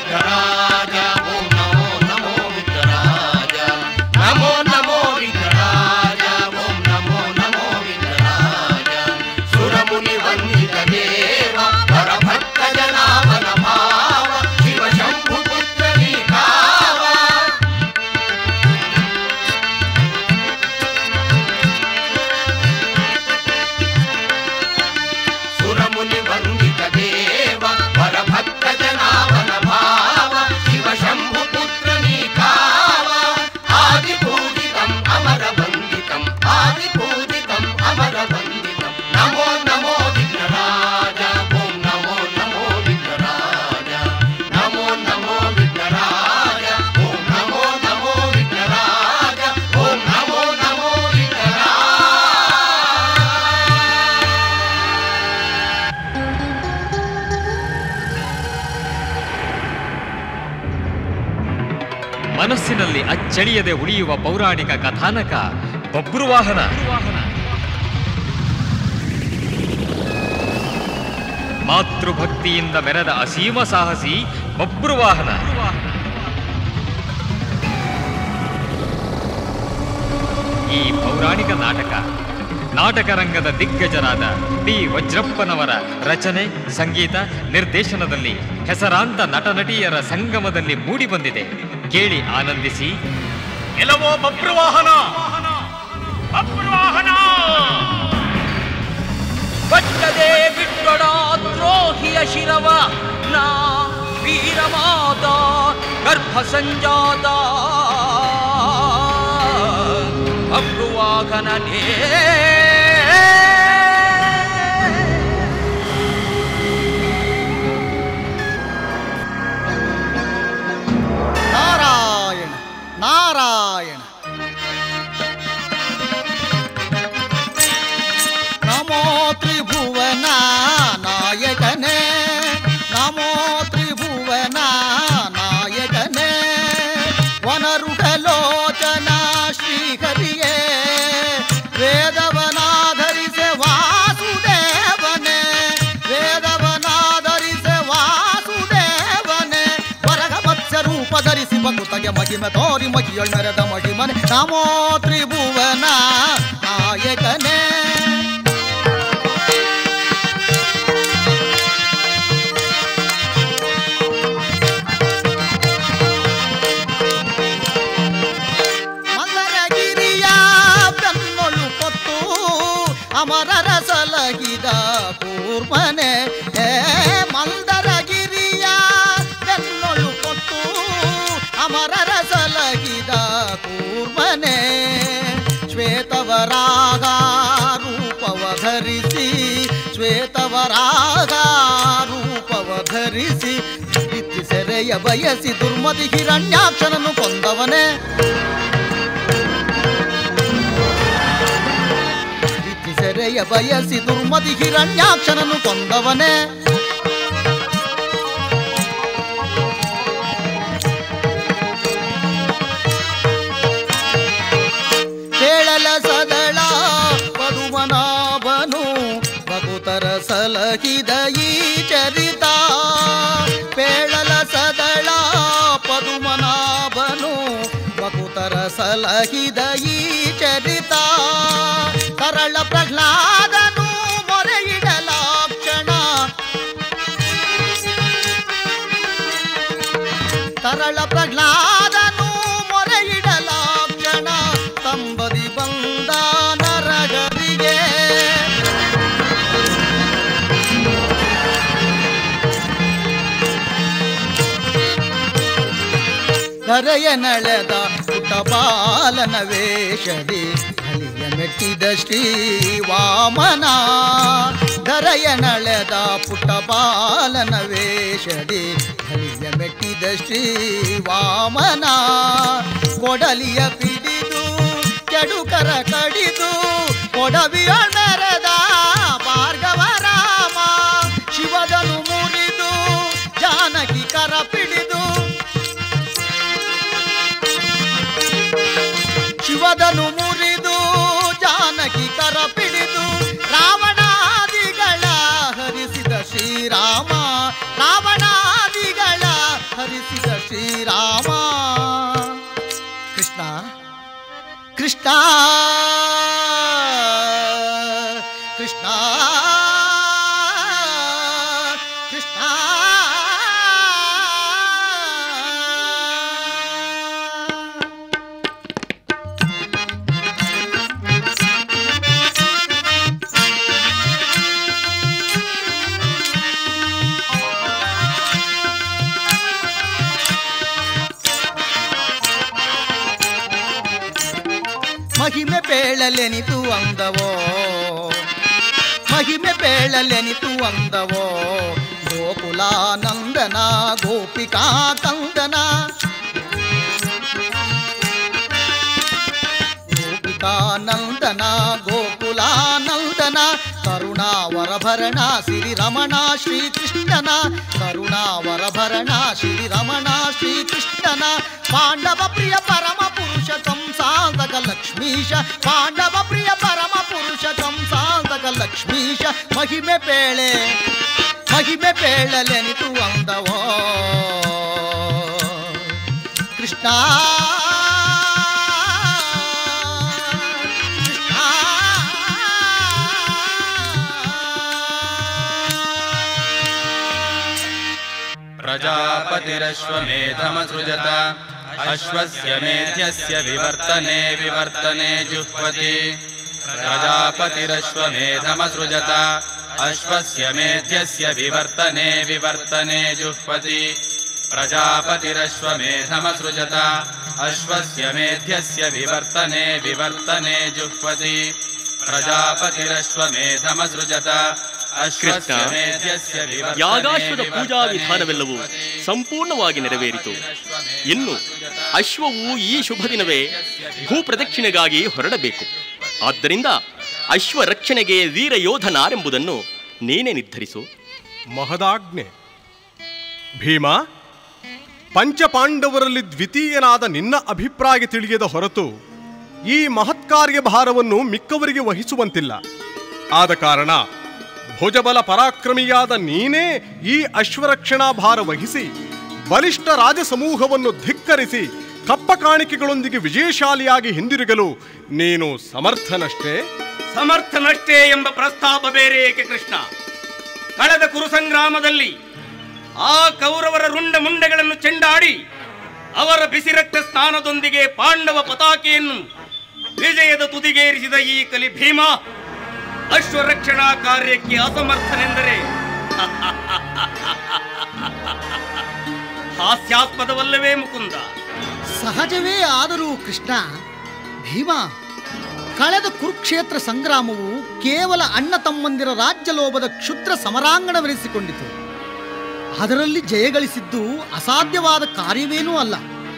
ವಿಘ್ನರಾಜ ಓಂ ನಮೋ ನಮೋ ವಿಘ್ನರಾಜ ನಮೋ ನಮೋ ವಿಘ್ನರಾಜ ಓಂ ನಮೋ ನಮೋ ವಿಘ್ನರಾಜ ಸುರಮುನಿ ವಂದಿತ ದೇವ ಪರಭಕ್ತ ಜನಾವನ ಭಾವ ಶಿವ ಶಂಭು ಪುತ್ರ ನೀಕಾವ ಸುರಮುನಿ ವಂದಿತ ದೇವ ಪರಭಕ್ತ ಜನಾವನ ಭಾವ ಶಿವ ಶಂಭು ಪುತ್ರ ನೀಕಾವ ಆದಿ ಪೂಜಿತಂ ಅಮರ ವಂದಿತಂ ಆದಿ ಪೂಜಿತಂ ಅಮರ ವಂದಿತಂ ನಮೋ ನಮೋ ವಿಘ್ನರಾಜ ಓಂ ನಮೋ ನಮೋ ವಿಘ್ನರಾಜ ನಮೋ ನಮೋ ವಿಘ್ನರಾಜ ಓಂ ನಮೋ ನಮೋ ವಿಘ್ನರಾಜ ಓಂ ನಮೋ ನಮೋ ವಿಘ್ನರಾಜ. ಮನಸ್ಸಿನಲ್ಲಿ ಅಚ್ಚಳಿಯದೆ ಉಳಿಯುವ ಪೌರಾಣಿಕ ಕಥಾನಕ ಬಬ್ರುವಾಹನ. ಮಾತೃಭಕ್ತಿಯಿಂದ ಮೆರೆದ ಅಸೀಮ ಸಾಹಸಿ ಬಬ್ರುವಾಹನ. ಈ ಪೌರಾಣಿಕ ನಾಟಕ ರಂಗದ ದಿಗ್ಗಜರಾದ ಡಿ ವಜ್ರಪ್ಪನವರ ರಚನೆ, ಸಂಗೀತ, ನಿರ್ದೇಶನದಲ್ಲಿ ಹೆಸರಾಂತ ನಟನಟಿಯರ ಸಂಗಮದಲ್ಲಿ ಮೂಡಿಬಂದಿದೆ. ಕೇಳಿ ಆನಂದಿಸಿ. ಎಲ್ಲವೋ ಬಬ್ರುವಾಹನ ಬಬ್ರುವಾಹನ ಬಟ್ಟದೆ ಬಿಟ್ಟೊಡ ದ್ರೋಹಿಯ ಶಿರವ ನಾ ವೀರಮಾತ ಗರ್ಭ ಸಂಜಾತ ಬಬ್ರುವಾಹನನೇ ನಾರಾಯಣ ನಾರಾಯಣ ನಮೋ ತ್ರಿಭುವನ ನಾಯಕನೇ ನಮೋ ತ್ರಿಭುವನ ನಾಯಕನೇ ವನರುಗಲೋಚನ ಶ್ರೀಹರಿಯೇ ವೇದವನಾಧರಿಸೆ ವಾಸುದೇವನೇ ವೇದವನಾಧರಿಸೆ ವಾಸುದೇವನೇ ವರಗ ಮತ್ಸ್ಯ ರೂಪ ಧರಿಸಿ ಬಕುತಗೆ ಮಹಿಮೆ ತೋರಿ ಮಹಿಯೊಳ್ ಮೆರೆದ ಮಹಿಮನೆ ನಮೋ ತ್ರಿಭುವನ ನಾಯಕನೇ ಮಲ್ಲರಗಿರಿಯ ಬೆನ್ನೊಳು ಕೊತ್ತು ಅಮರರ ಸಲಗಿದ ಕೂರ್ಮನೆ ಮಲ್ದರಗಿರಿಯ ಬೆನ್ನೊಳು ಕೊತ್ತು ಅಮರರ ಸಲಗಿದ ಕೂರ್ಮನೆ ಶ್ವೇತವರಾಗ ರೂಪವ ಧರಿಸಿ ಶ್ವೇತವರಾಗ ರೂಪವ ಧರಿಸಿ ಬಿತ್ತಿ ಸೆರೆಯ ಬಯಸಿ ದುರ್ಮತಿ ಹಿರಣ್ಯಾಕ್ಷನನ್ನು ಕೊಂದವನೇ ಬಿತ್ತಿ ಸೆರೆಯ ಬಯಸಿ ದುರ್ಮತಿ ಹಿರಣ್ಯಾಕ್ಷನನ್ನು ಕೊಂದವನೇ ಕೇಳಲ ಸದಳ ಪದುಮನಾಭನು ಭಕುತರ ಸಲಹಿದ ಈ ಚರಿತ ಪೇಳಲ ಸದಳ ಪದುಮನಾಭನು ಭಕುತರ ಸಲಹಿದ ಈ ಚರಿತ ಕರಳ ಪ್ರಹ್ಲಾದನು ಮೊರೆಯಿಡಲಾಕ್ಷಣ ಕರಳ ಪ್ರಹ್ಲಾದನು ಮೊರೆಯಿಡಲಾಕ್ಷಣ ತಂಬದಿ ಬಂದ ನರಗರಿಗೆ ಧರೆಯ ನಳೆದ ಪುಟಪಾಲನ ವೇಷದಿ ಹಲಿಯ ಮೆಟ್ಟಿದ ಶ್ರೀ ವಾಮನ ಧರೆಯ ನಳೆದ ಪುಟಪಾಲನ ವೇಷದಿ ಹಲಿಯ ಮೆಟ್ಟಿದ ಶ್ರೀ ವಾಮನ ಕೊಡಲಿಯ ಪಿಡಿದು ಕೆಡುಕರ ಕಡಿದು ಕೊಡವಿಯ ಮೆರೆದ ಭಾರ್ಗವ ರಾಮ ಶಿವದನು ಮುರಿದು ಜಾನಕಿ ಕರ ಪಿಡಿದು ಶಿವದನು ಮುರಿದು ಜಾನಕಿ ಕರ ಪಿಡಿದು ರಾವಣಾದಿಗಳ ಹರಿಸಿದ ಶ್ರೀರಾಮ ರಾವಣಾದಿಗಳ ಹರಿಸಿದ ಕೃಷ್ಣ ಕೃಷ್ಣ ಕೃಷ್ಣ ಮಹಿಮೆ ಬೇಳಲೆನಿತು ಅಂದವೋ ಮಹಿಮೆ ಬೇಳಲೆನಿತು ಅಂದವೋ ಗೋಕುಲಾನಂದನ ಗೋಪಿಕಾ ಕಂದನ ಗೋಪಿಕಾನಂದನ ಗೋಕುಲಾನಂದನ ಕರುಣಾವರಭರಣ ಶ್ರೀರಮಣ ಶ್ರೀಕೃಷ್ಣನ ಕರುಣಾವರಭರಣ ಶ್ರೀರಮಣ ಶ್ರೀಕೃಷ್ಣನ ಪಾಂಡವ ಪ್ರಿಯ ಪರಮ ಪುರುಷ ಕಂಸಾಂತಕ ಲಕ್ಷ್ಮೀಶ ಪಾಂಡವ ಪ್ರಿಯ ಪರಮ ಪುರುಷ ಕಂಸಾಂತಕ ಲಕ್ಷ್ಮೀಶ ಮಹಿಮೆ ಬೇಳಲೆನಿತು ಅಂದವೋ ಕೃಷ್ಣ ಪ್ರಜಾಪತಿರಶ್ವಮೇಧಮಸೃಜತ ಅಶ್ವಸ್ಯ ಮೇಧ್ಯಸ್ಯ ವಿವರ್ತನೆ ಜುಹ್ವತಿ ಪ್ರಜಾಪತಿರಶ್ವಮೇಧಮಸೃಜತ ಅಶ್ವಸ್ಯ ಮೇಧ್ಯಸ್ಯ ವಿವರ್ತನೆ ಜುಹ್ವತಿ ಪ್ರಜಾಪತಿರಶ್ವಮೇಧಮಸೃಜತ ಅಶ್ವಸ್ಯ ಮೇಧ್ಯಸ್ಯ ವಿವರ್ತನೆ ಜುಹ್ವತಿ ಪ್ರಜಾಪತಿರಶ್ವಮೇಧಮಸೃಜತ ಕೃಷ್ಣ, ಯಾಗಾಶ್ವದ ಪೂಜಾ ವಿಧಾನವೆಲ್ಲವೂ ಸಂಪೂರ್ಣವಾಗಿ ನೆರವೇರಿತು. ಇನ್ನು ಅಶ್ವವು ಈ ಶುಭ ದಿನವೇ ಭೂಪ್ರದಕ್ಷಿಣೆಗಾಗಿ ಹೊರಡಬೇಕು. ಆದ್ದರಿಂದ ಅಶ್ವ ರಕ್ಷಣೆಗೆ ವೀರ ಯೋಧನಾರೆಂಬುದನ್ನು ನೀನೇ ನಿರ್ಧರಿಸು. ಮಹದಾಜ್ಞೆ. ಭೀಮ, ಪಂಚಪಾಂಡವರಲ್ಲಿ ದ್ವಿತೀಯನಾದ ನಿನ್ನ ಅಭಿಪ್ರಾಯ ತಿಳಿಯದ ಹೊರತು ಈ ಮಹತ್ಕಾರ್ಯ ಭಾರವನ್ನು ಮಿಕ್ಕವರಿಗೆ ವಹಿಸುವಂತಿಲ್ಲ. ಆದ ಕಾರಣ ಭುಜಬಲ ಪರಾಕ್ರಮಿಯಾದ ನೀನೇ ಈ ಅಶ್ವರಕ್ಷಣಾ ಭಾರ ವಹಿಸಿ ಬಲಿಷ್ಠ ರಾಜಸಮೂಹವನ್ನು ಧಿಕ್ಕರಿಸಿ ಕಪ್ಪ ಕಾಣಿಕೆಗಳೊಂದಿಗೆ ವಿಜಯಶಾಲಿಯಾಗಿ ಹಿಂದಿರುಗಲು ನೀನು ಸಮರ್ಥನಷ್ಟೇ ಎಂಬ ಪ್ರಸ್ತಾಪ ಬೇರೆ ಏಕೆ ಕೃಷ್ಣ? ಕಳೆದ ಕುರುಸಂಗ್ರಾಮದಲ್ಲಿ ಆ ಕೌರವರ ರುಂಡ ಮುಂಡೆಗಳನ್ನು ಚೆಂಡಾಡಿ ಅವರ ಬಿಸಿ ರಕ್ತ ಸ್ನಾನದೊಂದಿಗೆ ಪಾಂಡವ ಪತಾಕೆಯನ್ನು ವಿಜಯದ ತುದಿಗೇರಿಸಿದ ಈ ಕಲಿ ಭೀಮ ಅಶ್ವರಕ್ಷಣಾ ಕಾರ್ಯಕ್ಕೆ ಅಸಮರ್ಥನೆಂದರೆ ಹಾಸ್ಯಾಸ್ಪದವಲ್ಲವೇ ಮುಕುಂದ? ಸಹಜವೇ ಆದರೂ ಕೃಷ್ಣ, ಭೀಮ, ಕಳೆದ ಕುರುಕ್ಷೇತ್ರ ಸಂಗ್ರಾಮವು ಕೇವಲ ಅಣ್ಣ ತಮ್ಮಂದಿರ ರಾಜ್ಯಲೋಭದ ಕ್ಷುದ್ರ ಸಮರಾಂಗಣವೆನಿಸಿಕೊಂಡಿತು. ಅದರಲ್ಲಿ ಜಯಗಳಿಸಿದ್ದು ಅಸಾಧ್ಯವಾದ ಕಾರ್ಯವೇನೂ ಅಲ್ಲ.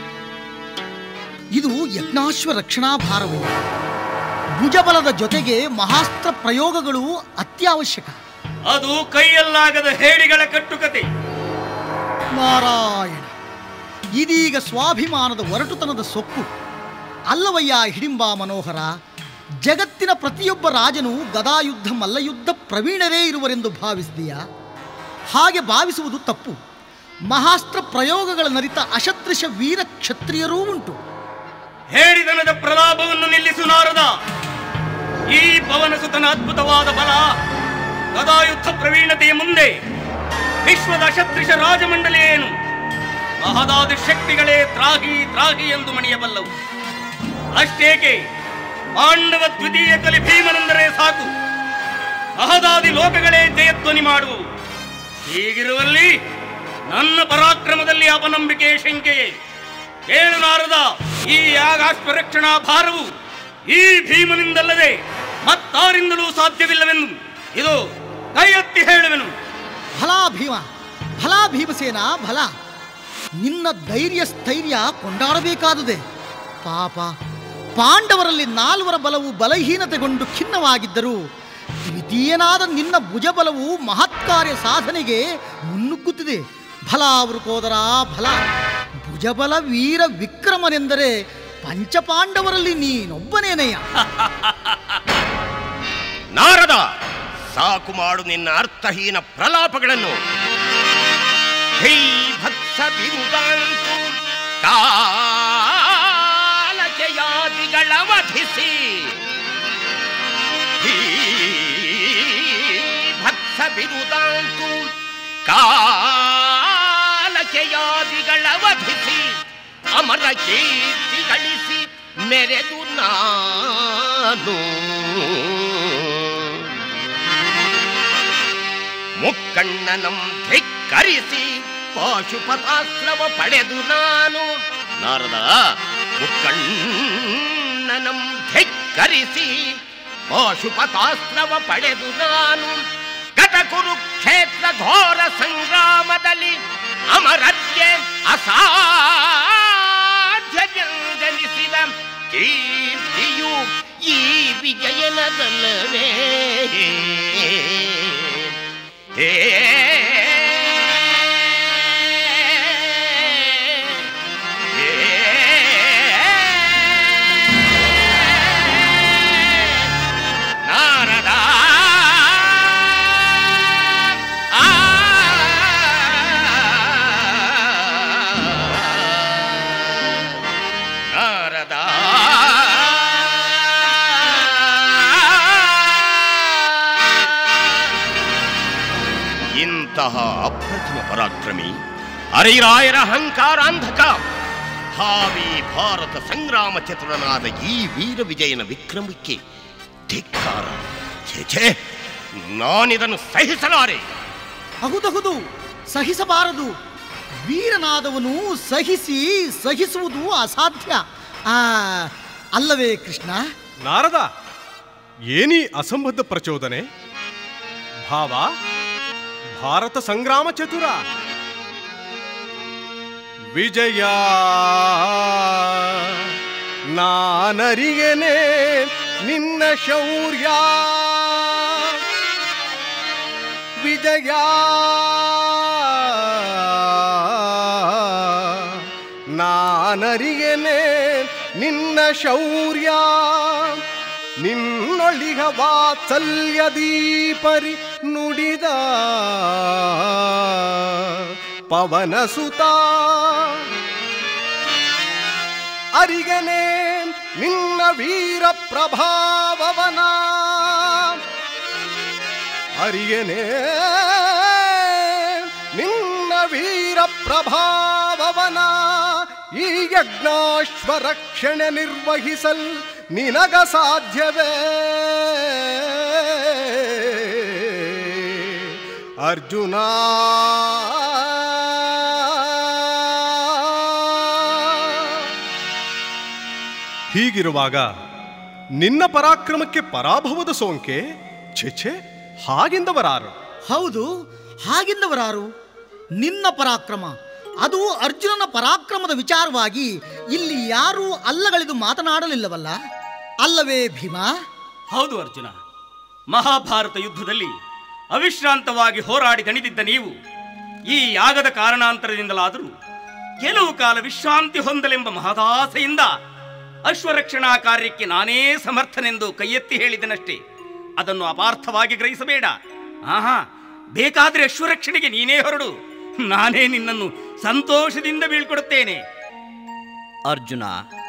ಇದು ಯಜ್ಞಾಶ್ವ ರಕ್ಷಣಾ ಭಾರವೇ. ಭುಜಬಲದ ಜೊತೆಗೆ ಮಹಾಸ್ತ್ರ ಪ್ರಯೋಗಗಳು ಅತ್ಯವಶ್ಯಕ. ಅದು ಕೈಯಲ್ಲಾಗದ ಹೇಡಿಗಳ ಕಟ್ಟುಕತೆ. ನಾರಾಯಣ, ಇದೀಗ ಸ್ವಾಭಿಮಾನದ ಒರಟುತನದ ಸೊಕ್ಕು ಅಲ್ಲವಯ್ಯ ಹಿಡಿಂಬ ಮನೋಹರ. ಜಗತ್ತಿನ ಪ್ರತಿಯೊಬ್ಬ ರಾಜನು ಗದಾಯುದ್ಧ ಮಲ್ಲಯುದ್ಧ ಪ್ರವೀಣರೇ ಇರುವರೆಂದು ಭಾವಿಸಿದೆಯಾ? ಹಾಗೆ ಭಾವಿಸುವುದು ತಪ್ಪು. ಮಹಾಸ್ತ್ರ ಪ್ರಯೋಗಗಳ ನರಿತ ಅಶತ್ರಿಶ ವೀರ ಕ್ಷತ್ರಿಯರೂ ಉಂಟು. ಹೇಳಿದನದ ಪ್ರಲಾಪವನ್ನು ನಿಲ್ಲಿಸು ನಾರದ. ಈ ಪವನಸುತನ ಅದ್ಭುತವಾದ ಬಲ, ಗದಾಯುದ್ಧ ಪ್ರವೀಣತೆಯ ಮುಂದೆ ವಿಶ್ವದ ಅಶತ್ರಿಶ ರಾಜಮಂಡಲಿ ಏನು? ಮಹದಾದಿ ಶಕ್ತಿಗಳೇ ತ್ರಾಹಿ ಎಂದು ಮಣಿಯಬಲ್ಲವು. ಅಷ್ಟೇಕೆ ಪಾಂಡವ ದ್ವಿತೀಯ ಕಲಿ ಭೀಮನೆಂದರೆ ಸಾಕು, ಮಹದಾದಿ ಲೋಕಗಳೇ ಜಯಧ್ವನಿ ಮಾಡುವು. ಹೀಗಿರುವಲ್ಲಿ ನನ್ನ ಪರಾಕ್ರಮದಲ್ಲಿ ಅಪನಂಬಿಕೆ ಶಂಕೆಯೇ? ಕೇಳು ನಾರದ, ಈ ಯಾಗಾಶ್ವರಕ್ಷಣಾ ಭಾರವು ಈ ಭೀಮನಿಂದಲ್ಲದೆ ಮತ್ತಾರಿಂದಲೂ ಸಾಧ್ಯವಿಲ್ಲವೆಂದು ಇದು ಕೈ ಎತ್ತಿ ಹೇಳುವೆನು. ಭಲಾ ಭೀಮ, ಭಲಾ ಭೀಮಸೇನ, ಭಲ. ನಿನ್ನ ಧೈರ್ಯ ಸ್ಥೈರ್ಯ ಕೊಂಡಾಡಬೇಕಾದುದೇ. ಪಾಪ, ಪಾಂಡವರಲ್ಲಿ 4 ಬಲವು ಬಲಹೀನತೆಗೊಂಡು ಖಿನ್ನವಾಗಿದ್ದರೂ ದ್ವಿತೀಯನಾದ ನಿನ್ನ ಭುಜಬಲವು ಮಹತ್ಕಾರ್ಯ ಸಾಧನೆಗೆ ಮುನ್ನುಗ್ಗುತ್ತಿದೆ. ಭಲ ವೃಕೋದರ, ಭಲ. ಭುಜಬಲ ವೀರ ವಿಕ್ರಮನೆಂದರೆ ಪಂಚಪಾಂಡವರಲ್ಲಿ ನೀನೊಬ್ಬನೇನಯ್ಯ. ನಾರದ, ಸಾಕು ಮಾಡು ನಿನ್ನ ಅರ್ಥಹೀನ ಪ್ರಲಾಪಗಳನ್ನು. ಭತ್ಸ ಬಿರುಗಾಂತು ಕಾಲಜಯಾದಿಗಳವ ವಧಿಸಿ ಭತ್ಸ ಬಿರುದಾಂತು ಕಾಲಕೆಯಾದಿಗಳ ವಧಿಸಿ ಅಮರ ಕೀರ್ತಿ ಗಳಿಸಿ ಮೆರೆದು ನಾನು ಮುಕ್ಕಣ್ಣನಂ ಧಿಕ್ಕರಿಸಿ ಪಾಶುಪತಾಸ್ತ್ರವ ಪಡೆದು ನಾನು ನಾರದ ಮುಕ್ಕಣ್ಣನಂ ಧಿಕ್ಕರಿಸಿ ಪಾಶುಪತಾಸ್ತ್ರವ ಪಡೆದು ನಾನು ಗತ ಕುರುಕ್ಷೇತ್ರ ಘೋರ ಸಂಗ್ರಾಮದಲ್ಲಿ ಅಮರತ್ಯೆ ಅಸಾಧ್ಯವೆಂದೆನಿಸಿದ ಕೀರ್ತಿಯು ಈ ವಿಜಯನದಲ್ಲವೇ ನಾರದ ನಾರದ ಇಂತಹ ಅಪ್ರತಿಮ ಪರಾಕ್ರಮಿ ಹರಿರಾಯರ ಅಹಂಕಾರಾಂಧಕ ಭಾವಿ ಭಾರತ ಸಂಗ್ರಾಮ ಚತುರನಾದ ಈ ವೀರ ವಿಜಯನ ವಿಕ್ರಮಕ್ಕೆ ಧಿಕ್ಕಾರ. ಛೇ, ನಾನಿದನ್ನು ಸಹಿಸಲಾರೆ. ಹೌದೌದು, ಸಹಿಸಬಾರದು. ವೀರನಾದವನು ಸಹಿಸುವುದು ಅಸಾಧ್ಯ ಅಲ್ಲವೇ ಕೃಷ್ಣ? ನಾರದ, ಏನೀ ಅಸಂಬದ್ಧ ಪ್ರಚೋದನೆ? ಭಾವ ಭಾರತ ಸಂಗ್ರಾಮ ಚತುರ ವಿಜಯ ನಾನರಿಗೆನೆ ನಿನ್ನ ಶೌರ್ಯ. ವಿಜಯ ನಾನರಿಗೆನೆ ನಿನ್ನ ಶೌರ್ಯ. ನಿನ್ನೊಳಿಗ ವಾತ್ಸಲ್ಯದೀಪರಿ ನುಡಿದ ಪವನಸುತ. ಅರಿಗನೆ ನಿನ್ನ ವೀರ ಪ್ರಭಾವವನ. ಅರಿಗನೆ ನಿನ್ನ ವೀರ ಪ್ರಭಾವವನ. ಈ ಯಜ್ಞಾಶ್ವ ರಕ್ಷಣೆ ನಿರ್ವಹಿಸಲ್ ನಿನಗ ಸಾಧ್ಯವೇ ಅರ್ಜುನ? ಹೀಗಿರುವಾಗ ನಿನ್ನ ಪರಾಕ್ರಮಕ್ಕೆ ಪರಾಭವದ ಸೋಂಕೆ? ಛೆ, ಹಾಗೆಂದವರಾರು? ಹೌದು, ಹಾಗೆಂದವರಾರು? ನಿನ್ನ ಪರಾಕ್ರಮ, ಅದು ಅರ್ಜುನನ ಪರಾಕ್ರಮದ ವಿಚಾರವಾಗಿ ಇಲ್ಲಿ ಯಾರೂ ಅಲ್ಲಗಳೆದು ಮಾತನಾಡಲಿಲ್ಲವಲ್ಲ, ಅಲ್ಲವೇ ಭೀಮಾ? ಹೌದು ಅರ್ಜುನ, ಮಹಾಭಾರತ ಯುದ್ಧದಲ್ಲಿ ಅವಿಶ್ರಾಂತವಾಗಿ ಹೋರಾಡಿ ದಣಿದಿದ್ದ ನೀವು ಈ ಯಾಗದ ಕಾರಣಾಂತರದಿಂದಲಾದರೂ ಕೆಲವು ಕಾಲ ವಿಶ್ರಾಂತಿ ಹೊಂದಲೆಂಬ ಮಹದಾಸೆಯಿಂದ ಅಶ್ವರಕ್ಷಣಾ ಕಾರ್ಯಕ್ಕೆ ನಾನೇ ಸಮರ್ಥನೆಂದು ಕೈಯೆತ್ತಿ ಹೇಳಿದನಷ್ಟೇ. ಅದನ್ನು ಅಪಾರ್ಥವಾಗಿ ಗ್ರಹಿಸಬೇಡ. ಬೇಕಾದ್ರೆ ಅಶ್ವರಕ್ಷಣೆಗೆ ನೀನೇ ಹೊರಡು, ನಾನೇ ನಿನ್ನನ್ನು ಸಂತೋಷದಿಂದ ಬೀಳ್ಕೊಡುತ್ತೇನೆ. ಅರ್ಜುನ,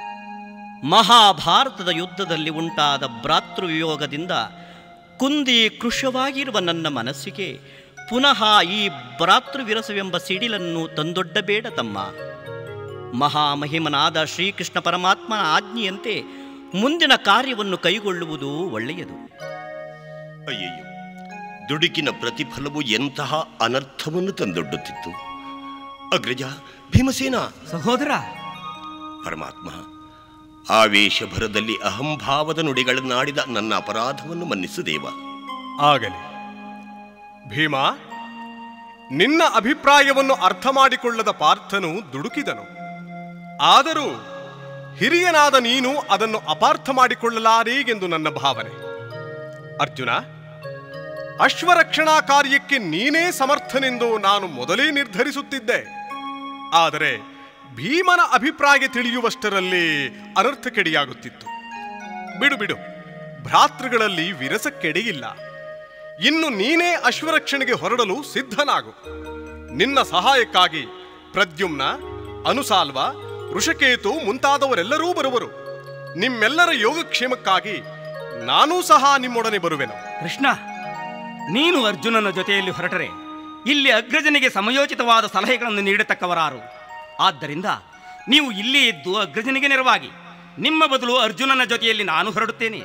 ಮಹಾಭಾರತದ ಯುದ್ಧದಲ್ಲಿ ಉಂಟಾದ ಭ್ರಾತೃವಿಯೋಗದಿಂದ ಕುಂದಿ ಕೃಶವಾಗಿರುವ ನನ್ನ ಮನಸ್ಸಿಗೆ ಪುನಃ ಈ ಭ್ರಾತೃವಿರಸವೆಂಬ ಸಿಡಿಲನ್ನು ತಂದೊಡ್ಡಬೇಡ ತಮ್ಮ. ಮಹಾಮಹಿಮನಾದ ಶ್ರೀಕೃಷ್ಣ ಪರಮಾತ್ಮನ ಆಜ್ಞೆಯಂತೆ ಮುಂದಿನ ಕಾರ್ಯವನ್ನು ಕೈಗೊಳ್ಳುವುದು ಒಳ್ಳೆಯದು. ಅಯ್ಯಯ್ಯೋ, ದುಡುಕಿನ ಪ್ರತಿಫಲವು ಎಂತಹ ಅನರ್ಥವನ್ನು ತಂದೊಡ್ಡುತ್ತಿತ್ತು. ಅಗ್ರಜ, ಭೀಮಸೇನ ಸಹೋದರ. ಪರಮಾತ್ಮ, ಆವೇಶ ಭರದಲ್ಲಿ ಅಹಂಭಾವದ ನುಡಿಗಳನ್ನಾಡಿದ ನನ್ನ ಅಪರಾಧವನ್ನು ಮನ್ನಿಸು ದೇವ. ಆಗಲಿ ಭೀಮ, ನಿನ್ನ ಅಭಿಪ್ರಾಯವನ್ನು ಅರ್ಥ ಮಾಡಿಕೊಳ್ಳದ ಪಾರ್ಥನು ದುಡುಕಿದನು. ಆದರೂ ಹಿರಿಯನಾದ ನೀನು ಅದನ್ನು ಅಪಾರ್ಥ ಮಾಡಿಕೊಳ್ಳಲಾರೀಗೆಂದು ನನ್ನ ಭಾವನೆ. ಅರ್ಜುನ, ಅಶ್ವರಕ್ಷಣಾ ಕಾರ್ಯಕ್ಕೆ ನೀನೇ ಸಮರ್ಥನೆಂದು ನಾನು ಮೊದಲೇ ನಿರ್ಧರಿಸುತ್ತಿದ್ದೆ. ಆದರೆ ಭೀಮನ ಅಭಿಪ್ರಾಯ ತಿಳಿಯುವಷ್ಟರಲ್ಲಿ ಅನರ್ಥಕ್ಕೆಡೆಯಾಗುತ್ತಿತ್ತು. ಬಿಡು, ಭ್ರಾತೃಗಳಲ್ಲಿ ವಿರಸಕ್ಕೆಡೆಯಿಲ್ಲ. ಇನ್ನು ನೀನೇ ಅಶ್ವರಕ್ಷಣೆಗೆ ಹೊರಡಲು ಸಿದ್ಧನಾಗು. ನಿನ್ನ ಸಹಾಯಕ್ಕಾಗಿ ಪ್ರದ್ಯುಮ್ನ, ಅನುಸಾಲ್ವ, ಋಷಕೇತು ಮುಂತಾದವರೆಲ್ಲರೂ ಬರುವರು. ನಿಮ್ಮೆಲ್ಲರ ಯೋಗಕ್ಷೇಮಕ್ಕಾಗಿ ನಾನೂ ಸಹ ನಿಮ್ಮೊಡನೆ ಬರುವೆನು. ಕೃಷ್ಣ, ನೀನು ಅರ್ಜುನನ ಜೊತೆಯಲ್ಲಿ ಹೊರಟರೆ ಇಲ್ಲಿ ಅಗ್ರಜನಿಗೆ ಸಮಯೋಚಿತವಾದ ಸಲಹೆಗಳನ್ನು ನೀಡತಕ್ಕವರಾರು. ಆದ್ದರಿಂದ ನೀವು ಇಲ್ಲಿ ಇದ್ದು ಅಗ್ರಜನಿಗೆ ನೆರವಾಗಿ, ನಿಮ್ಮ ಬದಲು ಅರ್ಜುನನ ಜೊತೆಯಲ್ಲಿ ನಾನು ಹೊರಡುತ್ತೇನೆ.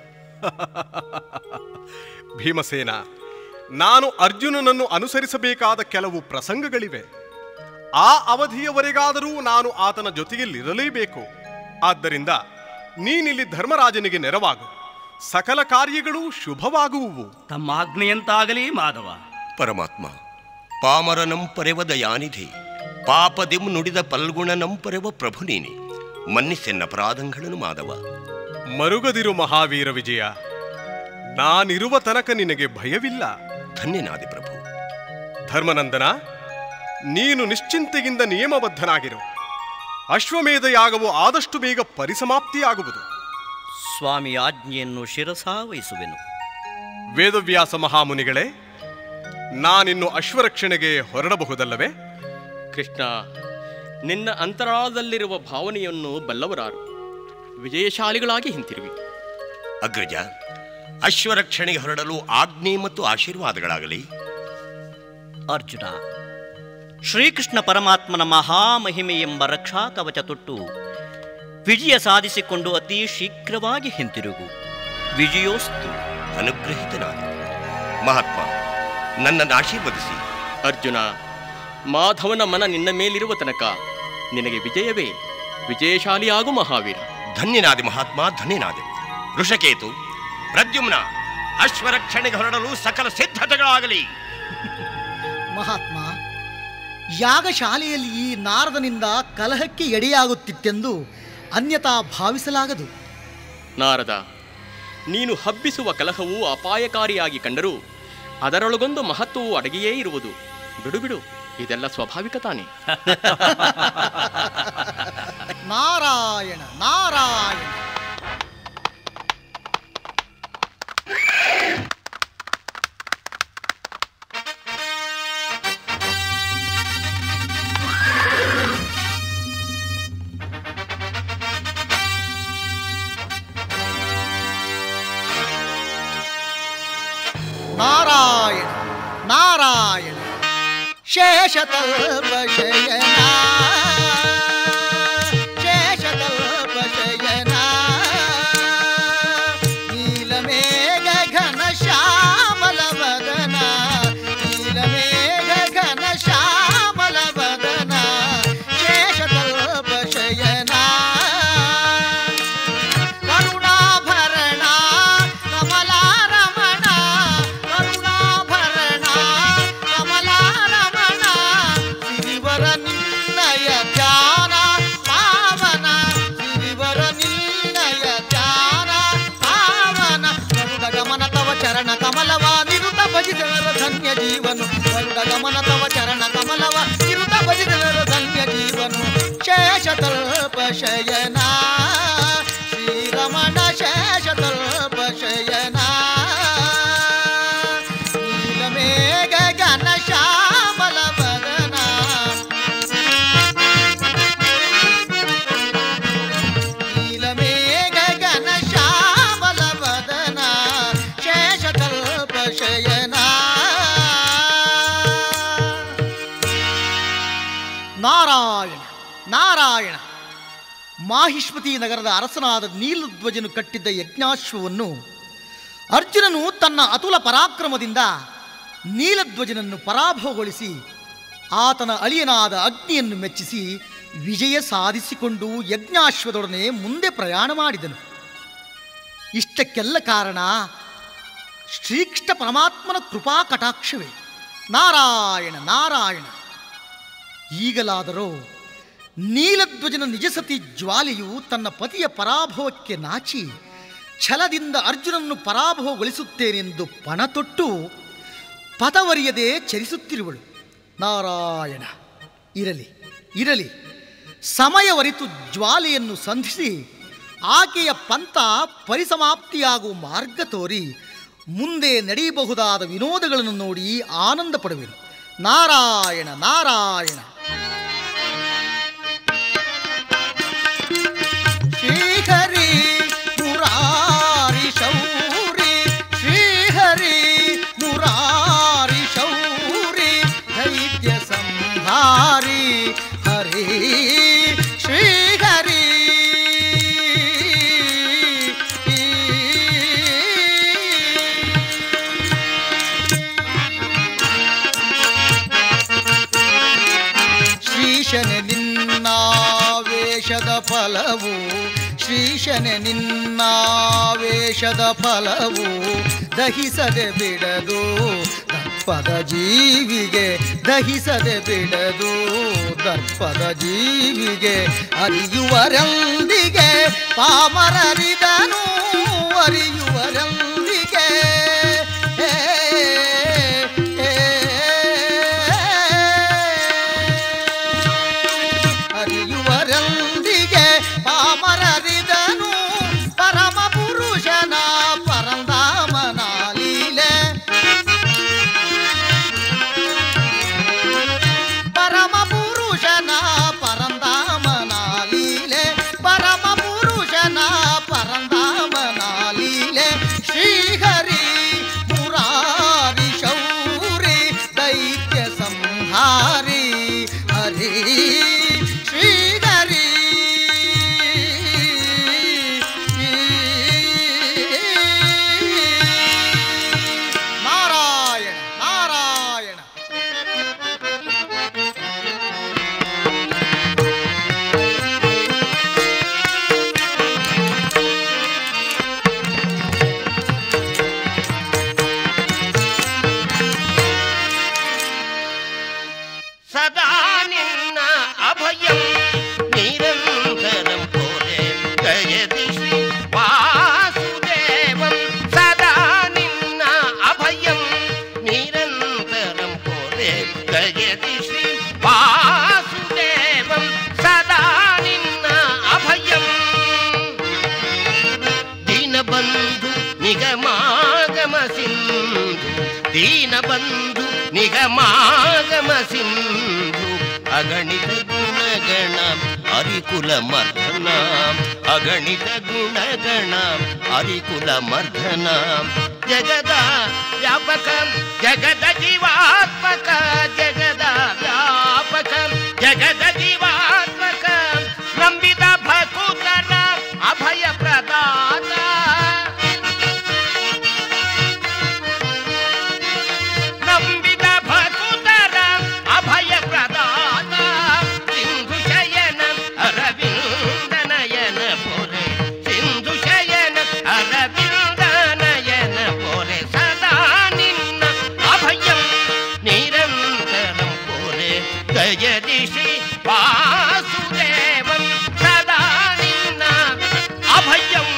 ಭೀಮಸೇನ, ನಾನು ಅರ್ಜುನನನ್ನು ಅನುಸರಿಸಬೇಕಾದ ಕೆಲವು ಪ್ರಸಂಗಗಳಿವೆ. ಆ ಅವಧಿಯವರೆಗಾದರೂ ನಾನು ಆತನ ಜೊತೆಯಲ್ಲಿರಲೇಬೇಕು. ಆದ್ದರಿಂದ ನೀನಿಲ್ಲಿ ಧರ್ಮರಾಜನಿಗೆ ನೆರವಾಗು, ಸಕಲ ಕಾರ್ಯಗಳೂ ಶುಭವಾಗುವುವು. ತಮ್ಮ ಆಜ್ಞೆಯಂತಾಗಲಿ ಮಾಧವ. ಪರಮಾತ್ಮ, ಪಾಮರನಂ ಪರೆವ ದಯಾನಿಧಿ, ಪಾಪದೆಂ ನುಡಿದ ಪಲ್ಗುಣನಂ ಪರೆವ ಪ್ರಭು ನೀನೆ, ಮನ್ನಿಸೆನ್ನ ಅಪರಾಧಗಳನ್ನು ಮಾಧವ. ಮರುಗದಿರು ಮಹಾವೀರ ವಿಜಯ, ನಾನಿರುವ ತನಕ ನಿನಗೆ ಭಯವಿಲ್ಲ. ಧನ್ಯನಾದೆ ಪ್ರಭು. ಧರ್ಮನಂದನ, ನೀನು ನಿಶ್ಚಿಂತೆಯಿಂದ ನಿಯಮಬದ್ಧನಾಗಿರು. ಅಶ್ವಮೇಧ ಯಾಗವು ಆದಷ್ಟು ಬೇಗ ಪರಿಸಮಾಪ್ತಿಯಾಗುವುದು. ಸ್ವಾಮಿ ಆಜ್ಞೆಯನ್ನು ಶಿರಸಾವಹಿಸುವೆನು. ವೇದವ್ಯಾಸ ಮಹಾಮುನಿಗಳೇ, ನಾನಿನ್ನು ಅಶ್ವರಕ್ಷಣೆಗೆ ಹೊರಡಬಹುದಲ್ಲವೇ? ಕೃಷ್ಣ, ನಿನ್ನ ಅಂತರಾಳದಲ್ಲಿರುವ ಭಾವನೆಯನ್ನು ಬಲ್ಲವರಾರು. ವಿಜಯಶಾಲಿಗಳಾಗಿ ಹಿಂತಿರುಗಿ. ಅಗ್ರಜ, ಅಶ್ವರಕ್ಷಣೆಗೆ ಹೊರಡಲು ಆಜ್ಞೆ ಮತ್ತು ಆಶೀರ್ವಾದಗಳಾಗಲಿ. ಅರ್ಜುನ, ಶ್ರೀಕೃಷ್ಣ ಪರಮಾತ್ಮನ ಮಹಾಮಹಿಮೆ ಎಂಬ ರಕ್ಷಾ ಕವಚ ತೊಟ್ಟು ವಿಜಯ ಸಾಧಿಸಿಕೊಂಡು ಅತಿ ಶೀಘ್ರವಾಗಿ ಹಿಂತಿರುಗು. ವಿಜಯೋಸ್ತು. ಅನುಗ್ರಹಿತನಾದ ಮಹಾತ್ಮ, ನನ್ನನ್ನು ಆಶೀರ್ವದಿಸಿ. ಅರ್ಜುನ, ಮಾಧವನ ಮನ ನಿನ್ನ ಮೇಲಿರುವ ತನಕ ನಿನಗೆ ವಿಜಯವೇ. ವಿಜಯಶಾಲಿಯಾಗು ಮಹಾವೀರ. ಧನ್ಯನಾದೆ ಮಹಾತ್ಮ, ಧನ್ಯನಾದೆ. ಋಷಕೇತು, ಪ್ರದ್ಯುಮ್ನ, ಅಶ್ವರಕ್ಷಣೆಗೆ ಹೊರಡಲು ಸಕಲ ಸಿದ್ಧತೆಗಳಾಗಲಿ. ಮಹಾತ್ಮ, ಯಾಗಶಾಲೆಯಲ್ಲಿ ಈ ನಾರದನಿಂದ ಕಲಹಕ್ಕೆ ಎಡೆಯಾಗುತ್ತಿತ್ತೆಂದು ಅನ್ಯತಾ ಭಾವಿಸಲಾಗದು. ನಾರದ, ನೀನು ಹಬ್ಬಿಸುವ ಕಲಹವು ಅಪಾಯಕಾರಿಯಾಗಿ ಕಂಡರೂ ಅದರೊಳಗೊಂದು ಮಹತ್ವವು ಅಡಗಿಯೇ ಇರುವುದು. ಬಿಡು ಬಿಡು, ಇದೆಲ್ಲ ಸ್ವಾಭಾವಿಕ ತಾನೇ. ನಾರಾಯಣ ನಾರಾಯಣ. ನಾರಾಯಣ ನಾರಾಯಣ. ಶೇಷತಲ್ಪಶಯನ ಶೇಷತಲ್ಪಶಯನ ನೀಲಮೇಘ ಘನ ಶ್ಯಾಮಲ ವದನ ನೀಲಮೇಘ ಘನ ಶ್ಯಾಮಲ ವದನ ಶೇಷತಲ್ಪಶಯನ ಕರುಣಾಭರಣ ಕಮಲಾರಮಣ ಕರುಣಾಭರಣ ಕಮಲಾರಮಣ ಸಿರಿವರ ನಿನ್ನಯ ಧ್ಯಾನ ಪಾವನ ಸಿರಿವರ ನಿನ್ನಯ ಧ್ಯಾನ ಪಾವನ ಗರುಡ ಗಮನ ತವ ಚರಣ ಕಮಲವ ನಿರುತ ಭಜಿದವರ ಧನ್ಯ ಜೀವನು ಗರುಡ ಗಮನ ತವ ಚರಣ ಕಮಲವ ನಿರುತ ಭಜಿದವರ ಧನ್ಯ ಜೀವನು ಶೇಷತಲ್ಪಶಯನ ಶ್ರೀರಮಣ ಶೇಷತಲ್ಪಶಯನ ನೀಲಮೇಘ ಘನ ಶ್ಯಾಮಲ ವದನ ನೀಲಮೇಘ ಘನ ಶ್ಯಾಮಲ ವದನ ಶೇಷತಲ್ಪಶಯನ. ನಾರಾಯಣ ನಾರಾಯಣ. ಮಾಹಿಷ್ಮತಿ ನಗರದ ಅರಸನಾದ ನೀಲಧ್ವಜನು ಕಟ್ಟಿದ್ದ ಯಜ್ಞಾಶ್ವವನ್ನು ಅರ್ಜುನನು ತನ್ನ ಅತುಲ ಪರಾಕ್ರಮದಿಂದ ನೀಲಧ್ವಜನನ್ನು ಪರಾಭವಗೊಳಿಸಿ ಆತನ ಅಳಿಯನಾದ ಅಗ್ನಿಯನ್ನು ಮೆಚ್ಚಿಸಿ ವಿಜಯ ಸಾಧಿಸಿಕೊಂಡು ಯಜ್ಞಾಶ್ವದೊಡನೆ ಮುಂದೆ ಪ್ರಯಾಣ ಮಾಡಿದನು. ಇಷ್ಟಕ್ಕೆಲ್ಲ ಕಾರಣ ಶ್ರೀಕೃಷ್ಣ ಪರಮಾತ್ಮನ ಕೃಪಾ ಕಟಾಕ್ಷವೇ. ನಾರಾಯಣ ನಾರಾಯಣ. ಈಗಲಾದರೂ ನೀಲಧ್ವಜನ ನಿಜಸತಿ ಜ್ವಾಲೆಯು ತನ್ನ ಪತಿಯ ಪರಾಭವಕ್ಕೆ ನಾಚಿ ಛಲದಿಂದ ಅರ್ಜುನನ್ನು ಪರಾಭವಗೊಳಿಸುತ್ತೇನೆಂದು ಪಣತೊಟ್ಟು ಪದವರಿಯದೆ ಚರಿಸುತ್ತಿರುವಳು. ನಾರಾಯಣ. ಇರಲಿ ಇರಲಿ, ಸಮಯವರಿತು ಜ್ವಾಲೆಯನ್ನು ಸಂಧಿಸಿ ಆಕೆಯ ಪಂಥ ಪರಿಸಮಾಪ್ತಿಯಾಗುವ ಮಾರ್ಗ ತೋರಿ ಮುಂದೆ ನಡೆಯಬಹುದಾದ ವಿನೋದಗಳನ್ನು ನೋಡಿ ಆನಂದ ಪಡುವೆನು. ನಾರಾಯಣ ನಾರಾಯಣ. ಶ್ರೀಹರಿ ಶ್ರೀಶನೆ ನಿನ್ನಾವೇಶದ ಫಲವು ಶ್ರೀಶನೆ ನಿನ್ನಾವೇಶದ ಫಲವು ದಹಿಸದೆ ಬಿಡದು ದರ್ಪದ ಜೀವಿಗೆ ದಹಿಸದೆ ಬಿಡದು ದರ್ಪದ ಜೀವಿಗೆ ಅರಿಯುವರೆಂದಿಗೆ ಪಾಮರರಿದನು ಅರಿಯುವರೆಂದಿಗೆ ಅರಿಯುವರೆಂದಿಗೆ ಪಾಮರರಿದನು ಪರಮ ಪುರುಷನ ಪರಂಧಾಮನ ಲೀಲೆ ಪರಮ ಪುರುಷನ ಪರಂಧಾಮನ ಲೀಲೆ ಪರಮ ಪುರುಷನ ಪರಂಧಾಮನ ಲೀಲೆ ಶ್ರೀಹರಿ ಮುರಾರಿ ಶೌರಿ ದೈತ್ಯ ಸಂಹಾರಿ ಹರಿ ಶ್ರೀಹರಿ ನಾರಾಯಣ ನಾರಾಯಣ ಸದಾ ನಿನ್ನ ಅಭಯಂ ನಿರಂತರಂ ಕೋರೆ ಗಯದಿ ಶ್ರೀ ವಾಸುದೇವಂ ಸದಾ ನಿನ್ನ ಅಭಯಂ ನಿರಂತರಂ ಕೋರೆ ಗಯದಿ ಶ್ರೀ ವಾಸುದೇವಂ ಸದಾ ನಿನ್ನ ಅಭಯಂ ದೀನಬಂಧು ನಿಗಮಾಗಮ ಸಿಂಧು ದೀನಬಂಧು ನಿಗಮಾಗಮ ಸಿಂಧು ಅಗಣಿತ ಗುಣಗಣ ಹರಿಕುಲ ಮರ್ದನ ಅಗಣಿತ ಗುಣಗಣ ಹರಿಕುಲ ಮರ್ದನ ಜಗದ ವ್ಯಾಪಕ ಜಗದ ಜೀವಾತ್ಮಕ ಜಗದ ವ್ಯಾಪಕ ಜಗದ ಜೀವಾತ್ಮಕ ನಂಬಿದ ಭಕುತನ ಅಭಯ ಪ್ರದಾತ ನಂಬಿದ ಭಕುತರ ಅಭಯ ಪ್ರದಾತ ಸಿಂಧು ಶಯನ ಅರವಿಂದ ನಯನ ಪೊರೆ ಸಿಂಧು ಶಯನ ಅರವಿಂದ ನಯನ ಪೊರೆ ಸದಾ ನಿನ್ನ ಅಭಯಂ ನಿರಂತರಂ ಪೊರೆ ಗಯದಿ ಶ್ರೀ ವಾಸುದೇವಂ ಸದಾ ನಿನ್ನ ಅಭಯಂ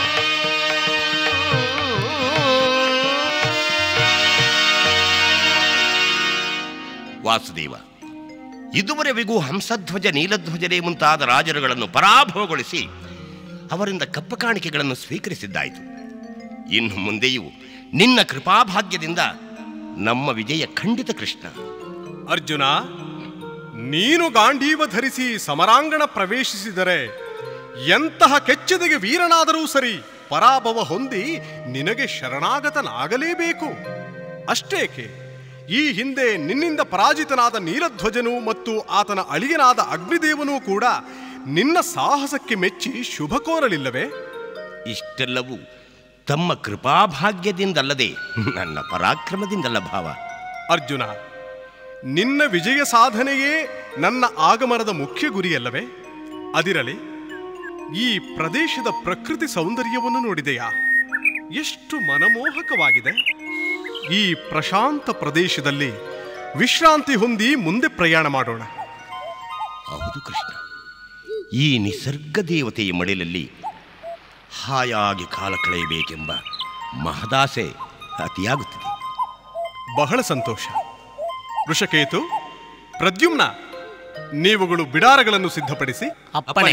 ವಾಸುದೇವ ಇದುವರೆವಿಗೂ ಹಂಸಧ್ವಜ ನೀಲಧ್ವಜರೇ ಮುಂತಾದ ರಾಜರುಗಳನ್ನು ಪರಾಭವಗೊಳಿಸಿ ಅವರಿಂದ ಕಪ್ಪ ಕಾಣಿಕೆಗಳನ್ನು ಸ್ವೀಕರಿಸಿದ್ದಾಯಿತು. ಇನ್ನು ಮುಂದೆಯೂ ನಿನ್ನ ಕೃಪಾಭಾಗ್ಯದಿಂದ ನಮ್ಮ ವಿಜಯ ಖಂಡಿತ ಕೃಷ್ಣ. ಅರ್ಜುನ, ನೀನು ಗಾಂಡೀವ ಧರಿಸಿ ಸಮರಾಂಗಣ ಪ್ರವೇಶಿಸಿದರೆ ಎಂತಹ ಕೆಚ್ಚೆದೆಗೆ ವೀರನಾದರೂ ಸರಿ ಪರಾಭವ ಹೊಂದಿ ನಿನಗೆ ಶರಣಾಗತನಾಗಲೇಬೇಕು. ಅಷ್ಟೇಕೆ, ಈ ಹಿಂದೆ ನಿನ್ನಿಂದ ಪರಾಜಿತನಾದ ನೀಲಧ್ವಜನು ಮತ್ತು ಆತನ ಅಳಿಯನಾದ ಅಗ್ನಿದೇವನೂ ಕೂಡ ನಿನ್ನ ಸಾಹಸಕ್ಕೆ ಮೆಚ್ಚಿ ಶುಭ ಕೋರಲಿಲ್ಲವೇ? ಇಷ್ಟೆಲ್ಲವೂ ತಮ್ಮ ಕೃಪಾಭಾಗ್ಯದಿಂದಲ್ಲದೆ ನನ್ನ ಪರಾಕ್ರಮದಿಂದಲ್ಲ ಭಾವ. ಅರ್ಜುನ, ನಿನ್ನ ವಿಜಯ ಸಾಧನೆಯೇ ನನ್ನ ಆಗಮನದ ಮುಖ್ಯ ಗುರಿಯಲ್ಲವೇ? ಅದಿರಲಿ, ಈ ಪ್ರದೇಶದ ಪ್ರಕೃತಿ ಸೌಂದರ್ಯವನ್ನು ನೋಡಿದೆಯಾ? ಎಷ್ಟು ಮನಮೋಹಕವಾಗಿದೆ. ಈ ಪ್ರಶಾಂತ ಪ್ರದೇಶದಲ್ಲಿ ವಿಶ್ರಾಂತಿ ಹೊಂದಿ ಮುಂದೆ ಪ್ರಯಾಣ ಮಾಡೋಣ. ಹೌದು ಕೃಷ್ಣ, ಈ ನಿಸರ್ಗ ದೇವತೆಯ ಮಡಿಲಲ್ಲಿ ಹಾಯಾಗಿ ಕಾಲ ಕಳೆಯಬೇಕೆಂಬ ಮಹದಾಸೆ ಅತಿಯಾಗುತ್ತಿದೆ. ಬಹಳ ಸಂತೋಷ. ಋಷಕೇತು, ಪ್ರದ್ಯುಮ್ನ, ನೀವುಗಳು ಬಿಡಾರಗಳನ್ನು ಸಿದ್ಧಪಡಿಸಿ. ಅಪ್ಪಣೆ.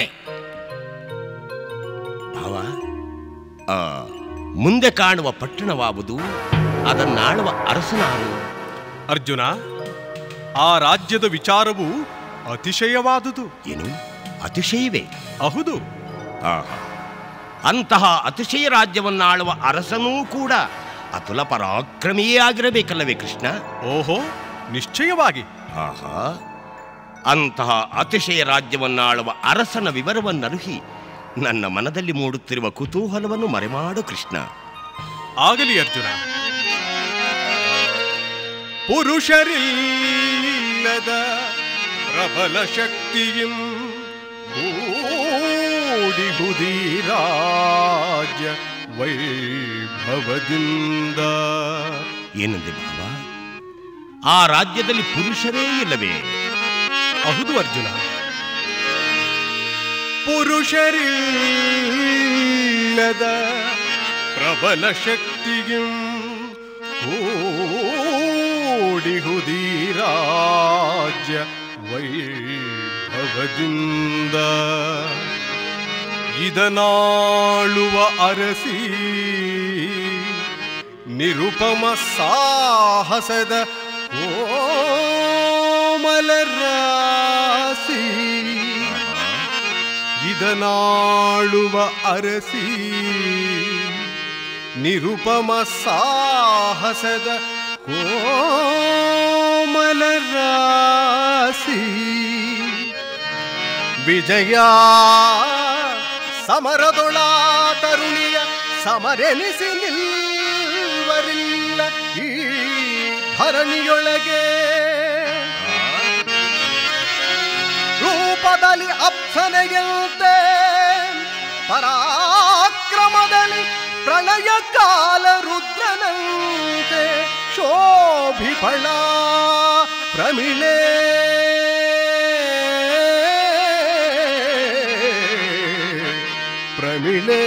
ಭಾವ, ಮುಂದೆ ಕಾಣುವ ಪಟ್ಟಣವಾವುದು, ಅದನ್ನಾಳುವ ಅರಸನಾರು? ಅರ್ಜುನ, ಆ ರಾಜ್ಯದ ವಿಚಾರವು ಅತಿಶಯವಾದುದು. ಏನು ಅತಿಶಯವೇ? ಹೌದು. ಅಂತಹ ಅತಿಶಯ ರಾಜ್ಯವನ್ನಾಳುವ ಅರಸನೂ ಕೂಡ ಅತುಲ ಪರಾಕ್ರಮಿಯೇ ಆಗಿರಬೇಕಲ್ಲವೇ ಕೃಷ್ಣ? ಓಹೋ, ನಿಶ್ಚಯವಾಗಿ. ಅಂತಹ ಅತಿಶಯ ರಾಜ್ಯವನ್ನಾಳುವ ಅರಸನ ವಿವರವನ್ನರುಹಿ ನನ್ನ ಮನದಲ್ಲಿ ಮೂಡುತ್ತಿರುವ ಕುತೂಹಲವನ್ನು ಮರೆಮಾಡು ಕೃಷ್ಣ. ಆಗಲಿ ಅರ್ಜುನ. ಪುರುಷರಿಲ್ಲದ ಪ್ರಬಲ ಶಕ್ತಿಯಂ ಕೂಡಿಹುದೀರಾಜ್ಯ ವೈಭವದಿಂದ. ಏನಂದೆ ಭಾವ? ಆ ರಾಜ್ಯದಲ್ಲಿ ಪುರುಷರೇ ಇಲ್ಲವೇ? ಹೌದು ಅರ್ಜುನ, ಪುರುಷರಿಲ್ಲದ ಪ್ರಬಲ ಶಕ್ತಿಯಂ ಕೂಡಿಹುದೀರಾಜ್ಯ ವೈಭವದಿಂದ. ಇದನಾಳುವ ಅರಸಿ ನಿರುಪಮ ಸಾಹಸದ ಕೋಮಲರಾಸಿ. ಇದನಾಳುವ ಅರಸಿ ನಿರುಪಮ ಸಾಹಸದ ಕೋಮಲರಾಸಿ. ವಿಜಯ ಸಮರದೊಳಾ ತರುಣಿಯ ಸಮರೆನಿಸಿ ನಿಲ್ವರಿಲ್ಲ ಈ ಧರಣಿಯೊಳಗೆ. ರೂಪದಲ್ಲಿ ಅಪ್ಸನೆಯಂತೆ ಪರಾಕ್ರಮದಲ್ಲಿ ಪ್ರಳಯ ಕಾಲ ರುದ್ರನಂತೆ ಶೋಭಿಫಳ ಪ್ರಮಿಳೆ. ಪ್ರಮಿಳೆ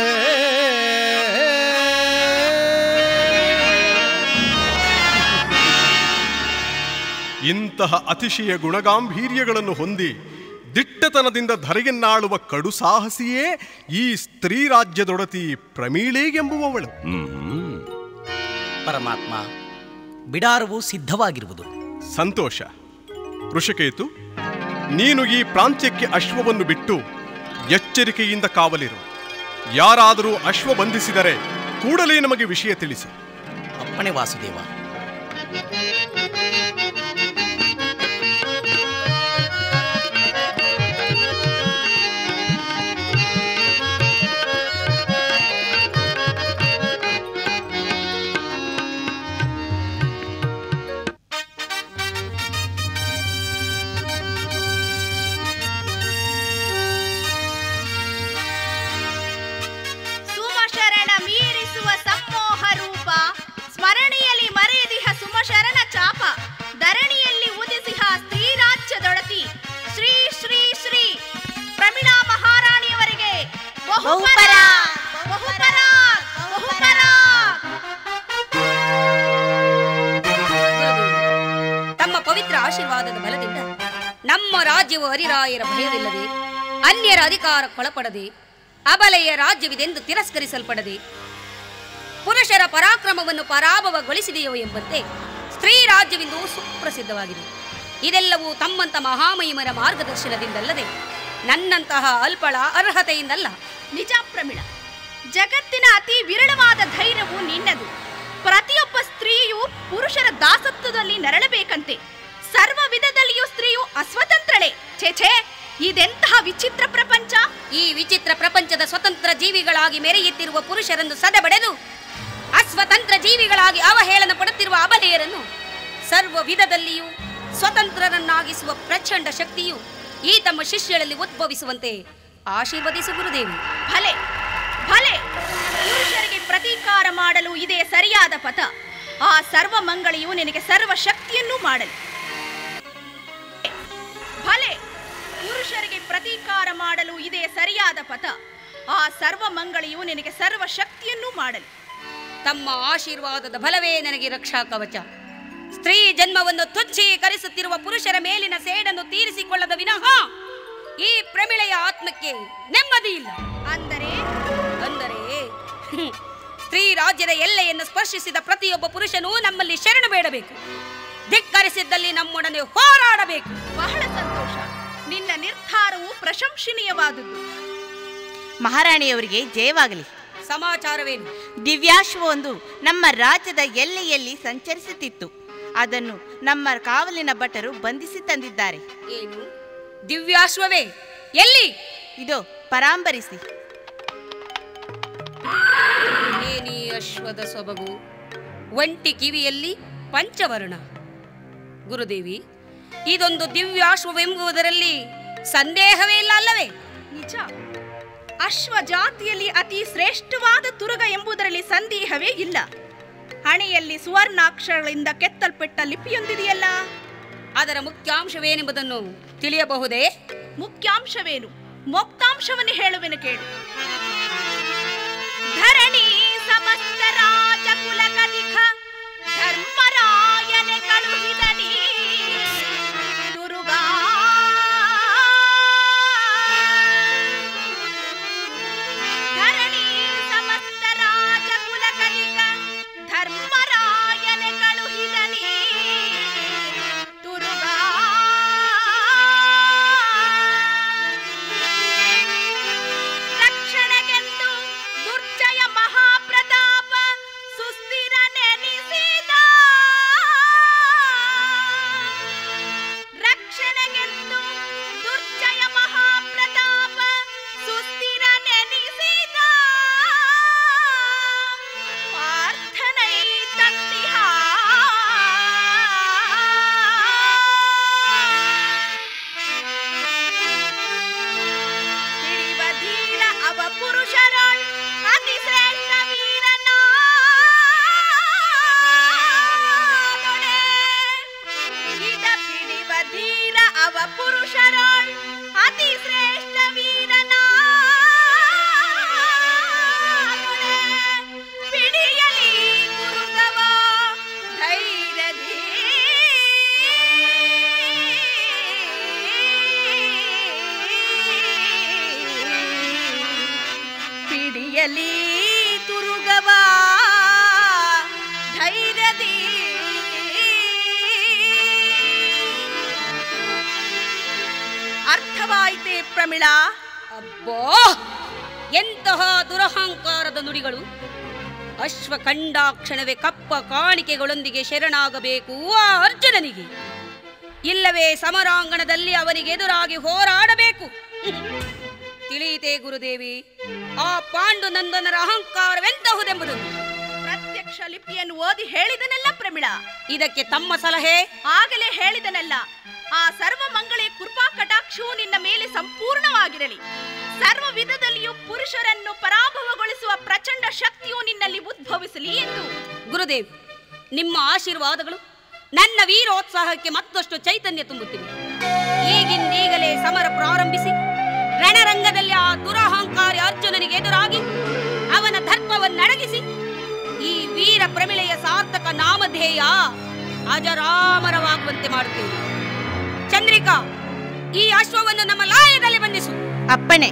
ಇಂತಹ ಅತಿಶಯ ಗುಣಗಾಂಭೀರ್ಯಗಳನ್ನು ಹೊಂದಿ ದಿಟ್ಟತನದಿಂದ ಧರೆಯನ್ನಾಳುವ ಕಡು ಸಾಹಸಿಯೇ ಈ ಸ್ತ್ರೀ ರಾಜ್ಯದೊಡತಿ ಪ್ರಮೀಳೆ ಎಂಬುವವಳು. ಪರಮಾತ್ಮ, ಬಿಡಾರವು ಸಿದ್ಧವಾಗಿರುವುದು. ಸಂತೋಷ. ಋಷಿಕೇತು, ನೀನು ಈ ಪ್ರಾಂತ್ಯಕ್ಕೆ ಅಶ್ವವನ್ನು ಬಿಟ್ಟು ಎಚ್ಚರಿಕೆಯಿಂದ ಕಾವಲಿರು. ಯಾರಾದರೂ ಅಶ್ವ ಬಂಧಿಸಿದರೆ ಕೂಡಲೇ ನಮಗೆ ವಿಷಯ ತಿಳಿಸು. ಅಪ್ಪಣೆ ವಾಸುದೇವ. ತಮ್ಮ ಪವಿತ್ರ ಆಶೀರ್ವಾದದ ಬಲದಿಂದ ನಮ್ಮ ರಾಜ್ಯವು ಹರಿರಾಯರ ಭಯವಿಲ್ಲದೆ, ಅನ್ಯರ ಅಧಿಕಾರಕ್ಕೊಳಪಡದೆ, ಅಬಲೆಯ ರಾಜ್ಯವಿದೆಂದು ತಿರಸ್ಕರಿಸಲ್ಪಡದೆ, ಪುರುಷರ ಪರಾಕ್ರಮವನ್ನು ಪರಾಭವಗೊಳಿಸಿದೆಯೋ ಎಂಬಂತೆ ಸ್ತ್ರೀ ರಾಜ್ಯವೆಂದು ಸುಪ್ರಸಿದ್ಧವಾಗಿದೆ. ಇದೆಲ್ಲವೂ ತಮ್ಮಂತ ಮಹಾಮಹಿಮರ ಮಾರ್ಗದರ್ಶನದಿಂದಲ್ಲದೆ ನನ್ನಂತಹ ಅಲ್ಪಳ ಅರ್ಹತೆಯಿಂದಲ್ಲ. ನಿಜ ಪ್ರಮಿಳ, ಜಗತ್ತಿನ ಅತಿ ವಿರಳವಾದ ಧೈರ್ಯವು ನಿನ್ನದು. ಪ್ರತಿಯೊಬ್ಬ ಸ್ತ್ರೀಯು ಪುರುಷರ ದಾಸತ್ವದಲ್ಲಿ ನರಳಬೇಕಂತೆ. ಸರ್ವ ವಿಧದಲ್ಲಿಯೂ ಸ್ತ್ರೀಯು ಅಸ್ವತಂತ್ರಳೆ. ಛೇ, ಇದೆಂತಹ ವಿಚಿತ್ರ ಪ್ರಪಂಚ! ಈ ವಿಚಿತ್ರ ಪ್ರಪಂಚದ ಸ್ವತಂತ್ರ ಜೀವಿಗಳಾಗಿ ಮೆರೆಯುತ್ತಿರುವ ಪುರುಷರನ್ನು ಸದೆಬಡೆದು ಅಸ್ವತಂತ್ರ ಜೀವಿಗಳಾಗಿ ಅವಹೇಳನ ಪಡುತ್ತಿರುವ ಅಬಲೆಯರನ್ನು ಸರ್ವ ವಿಧದಲ್ಲಿಯೂ ಸ್ವತಂತ್ರರನ್ನಾಗಿಸುವ ಪ್ರಚಂಡ ಶಕ್ತಿಯು ಈ ತಮ್ಮ ಶಿಷ್ಯರಲ್ಲಿ ಉದ್ಭವಿಸುವಂತೆ ಆಶೀರ್ವದಿಸು ಗುರುದೇವಿ. ಭಲೆ ಭಲೆ, ಪುರುಷರಿಗೆ ಪ್ರತೀಕಾರ ಮಾಡಲು ಇದೇ ಸರಿಯಾದ ಪಥ. ಆ ಸರ್ವ ಮಂಗಳಿಯು ನಿನಗೆ ಸರ್ವ ಶಕ್ತಿಯನ್ನು ಮಾಡಲಿ. ಭಲೆ, ಪುರುಷರಿಗೆ ಪ್ರತೀಕಾರ ಮಾಡಲು ಇದೇ ಸರಿಯಾದ ಪಥ. ಆ ಸರ್ವ ಮಂಗಳಿಯು ನಿನಗೆ ಸರ್ವ ಶಕ್ತಿಯನ್ನು ಮಾಡಲಿ. ತಮ್ಮ ಆಶೀರ್ವಾದದ ಬಲವೇ ನನಗೆ ರಕ್ಷಾ ಕವಚ. ಸ್ತ್ರೀ ಜನ್ಮವನ್ನು ತುಚ್ಛೀಕರಿಸುತ್ತಿರುವ ಪುರುಷರ ಮೇಲಿನ ಸೇಡನ್ನು ತೀರಿಸಿಕೊಳ್ಳದ ವಿನಃ ಈ ಪ್ರಮಿಳೆಯ ಆತ್ಮಕ್ಕೆ ನೆಮ್ಮದಿ ಇಲ್ಲ. ಅಂದರೆ ಸ್ತ್ರೀ ರಾಜ್ಯದ ಎಲ್ಲೆಯನ್ನು ಸ್ಪರ್ಶಿಸಿದ ಪ್ರತಿಯೊಬ್ಬ ಪುರುಷನೂ ನಮ್ಮಲ್ಲಿ ಶರಣು ಬೇಡಬೇಕು. ಧಿಕ್ಕರಿಸಿದ್ದಲ್ಲಿ ನಮ್ಮೊಡನೆ ಹೋರಾಡಬೇಕು. ಬಹಳ ಸಂತೋಷ. ನಿನ್ನ ನಿರ್ಧಾರವು ಪ್ರಶಂಸನೀಯವಾದುದು. ಮಹಾರಾಣಿಯವರಿಗೆ ಜಯವಾಗಲಿ. ಸಮಾಚಾರವೇನು? ದಿವ್ಯಾಶ್ವವೊಂದು ನಮ್ಮ ರಾಜ್ಯದ ಎಲ್ಲೆಯಲ್ಲಿ ಸಂಚರಿಸುತ್ತಿತ್ತು. ಅದನ್ನು ನಮ್ಮ ಕಾವಲಿನ ಭಟರು ಬಂಧಿಸಿ ತಂದಿದ್ದಾರೆ. ಏನು? ದಿವ್ಯಾಶ್ವವೇ? ಎಲ್ಲಿ? ಇದು ಪರಾಂಬರಿಸಿ. ಏನಿ ಅಶ್ವದ ಸೊಬಗು, ಒಂಟಿ ಕಿವಿಯಲ್ಲಿ ಪಂಚವರ್ಣ. ಗುರುದೇವಿ, ಇದೊಂದು ದಿವ್ಯಾಶ್ವವೆಂಬುದರಲ್ಲಿ ಸಂದೇಹವೇ ಇಲ್ಲ ಅಲ್ಲವೇ? ನಿಜ. ಅಶ್ವ ಜಾತಿಯಲ್ಲಿ ಅತಿ ಶ್ರೇಷ್ಠವಾದ ತುರುಗ ಎಂಬುದರಲ್ಲಿ ಸಂದೇಹವೇ ಇಲ್ಲ. ಹಣೆಯಲ್ಲಿ ಸುವರ್ಣಾಕ್ಷರಗಳಿಂದ ಕೆತ್ತಲ್ಪಟ್ಟ ಲಿಪಿಯೊಂದಿದೆಯಲ್ಲ, ಅದರ ಮುಖ್ಯಾಂಶವೇನೆಂಬುದನ್ನು ತಿಳಿಯಬಹುದೇ? ಮುಖ್ಯಾಂಶವೇನು? ಮೊಕ್ತಾಂಶವನ್ನು ಹೇಳುವೆನು ಕೇಳು. ಧರಣಿ ಸಮಸ್ತ ರಾಜ ಕುಲಕದಿಖ ಧರ್ಮರಾಯನೆ ಕಳುಹಿದನಿ ದುರುಗಾ. ಧರಣಿ ಸಮಸ್ತ ರಾಜ ಕುಲಕದಿಖ ಧರ್ಮರಾಯನೆ ಕಳುಹಿದನಿ ದುರುಗಾ. ರಕ್ಷಣೆಗೆಂದು ದುರ್ಜಯ ಮಹಾಪ್ರತಾಪ ಸುಸ್ಥಿರ ನೆನೆಸಿದ. ರಕ್ಷಣೆಗೆಂದು ದುರ್ಜಯ ಮಹಾಪ್ರತಾಪ ಸುಸ್ಥಿರ ನೆನೆಸಿದ. ಪ್ರಾರ್ಥನೈ ತಂದಿಹ ತಿಳಿವ ಧೀರ ಅವ ಪುರುಷರೊಳ್ ಅತಿ ಶ್ರೇಷ್ಠ ವೀರನಾದೊಡೆ. ಇದ ಪಿಡಿವ ಧೀರ ಅವ ಪುರುಷರೊಳ್ ಅತಿ ಶ್ರೇಷ್ಠ ವೀರನಾದೊಡೆ. ಪಿಡಿಯಲಿ ಗುರುಗವ ಧೈರ್ಯದಿ. ಪಿಡಿಯಲಿ ತುರುಗವ ಧೈರ್ಯದಿ. ಅರ್ಥವಾಯಿತೆ ಪ್ರಮಿಳಾ? ಅಬ್ಬೋ, ಎಂತಹ ದುರಹಂಕಾರದ ನುಡಿಗಳು! ಅಶ್ವ ಕಂಡಾಕ್ಷಣವೇ ಕಪ್ಪ ಕಾಣಿಕೆಗಳೊಂದಿಗೆ ಶರಣಾಗಬೇಕು ಆ ಅರ್ಜುನನಿಗೆ, ಇಲ್ಲವೇ ಸಮರಾಂಗಣದಲ್ಲಿ ಅವನಿಗೆ ಎದುರಾಗಿ ಹೋರಾಡಬೇಕು. ತಿಳಿಯಿತೆ ಗುರುದೇವಿ, ಆ ಪಾಂಡು ನಂದನರ ಅಹಂಕಾರವೆಂತಹುದೆಂಬುದನ್ನು? ಪ್ರತ್ಯಕ್ಷ ಲಿಪಿಯನ್ನು ಓದಿ ಹೇಳಿದನಲ್ಲ ಪ್ರಮಿಳಾ. ಇದಕ್ಕೆ ತಮ್ಮ ಸಲಹೆ? ಆಗಲೇ ಹೇಳಿದನಲ್ಲ, ಆ ಸರ್ವ ಮಂಗಳೇ ಕೃಪಾ ಕಟಾಕ್ಷವು ನಿನ್ನ ಮೇಲೆ ಸಂಪೂರ್ಣವಾಗಿರಲಿ. ಸರ್ವ ವಿಧದಲ್ಲಿಯೂ ಪುರುಷರನ್ನು ಪರಾಭವಗೊಳಿಸುವ ಪ್ರಚಂಡ ಶಕ್ತಿಯು ನಿನ್ನಲ್ಲಿ ಉದ್ಭವಿಸಲಿ ಎಂದು. ಗುರುದೇವ್, ನಿಮ್ಮ ಆಶೀರ್ವಾದಗಳು ನನ್ನ ವೀರೋತ್ಸಾಹಕ್ಕೆ ಮತ್ತಷ್ಟು ಚೈತನ್ಯ ತುಂಬುತ್ತಿವೆ. ಈಗಿಂದೀಗಲೇ ಸಮರ ಪ್ರಾರಂಭಿಸಿ ರಣರಂಗದಲ್ಲಿ ಆ ದುರಹಂಕಾರಿ ಅರ್ಜುನನಿಗೆ ಎದುರಾಗಿ ಅವನ ಧರ್ಮವನ್ನಡಗಿಸಿ ಈ ವೀರ ಪ್ರಮಿಳೆಯ ಸಾರ್ಥಕ ನಾಮಧೇಯ ಅಜರಾಮರವಾಗುವಂತೆ ಮಾಡುತ್ತೇವೆ. ಚಂದ್ರಿಕಾ, ಈ ಅಶ್ವವನ್ನು ನಮ್ಮ ಲಾಯದಲ್ಲಿ ಬಂಧಿಸು. ಅಪ್ಪಣೆ.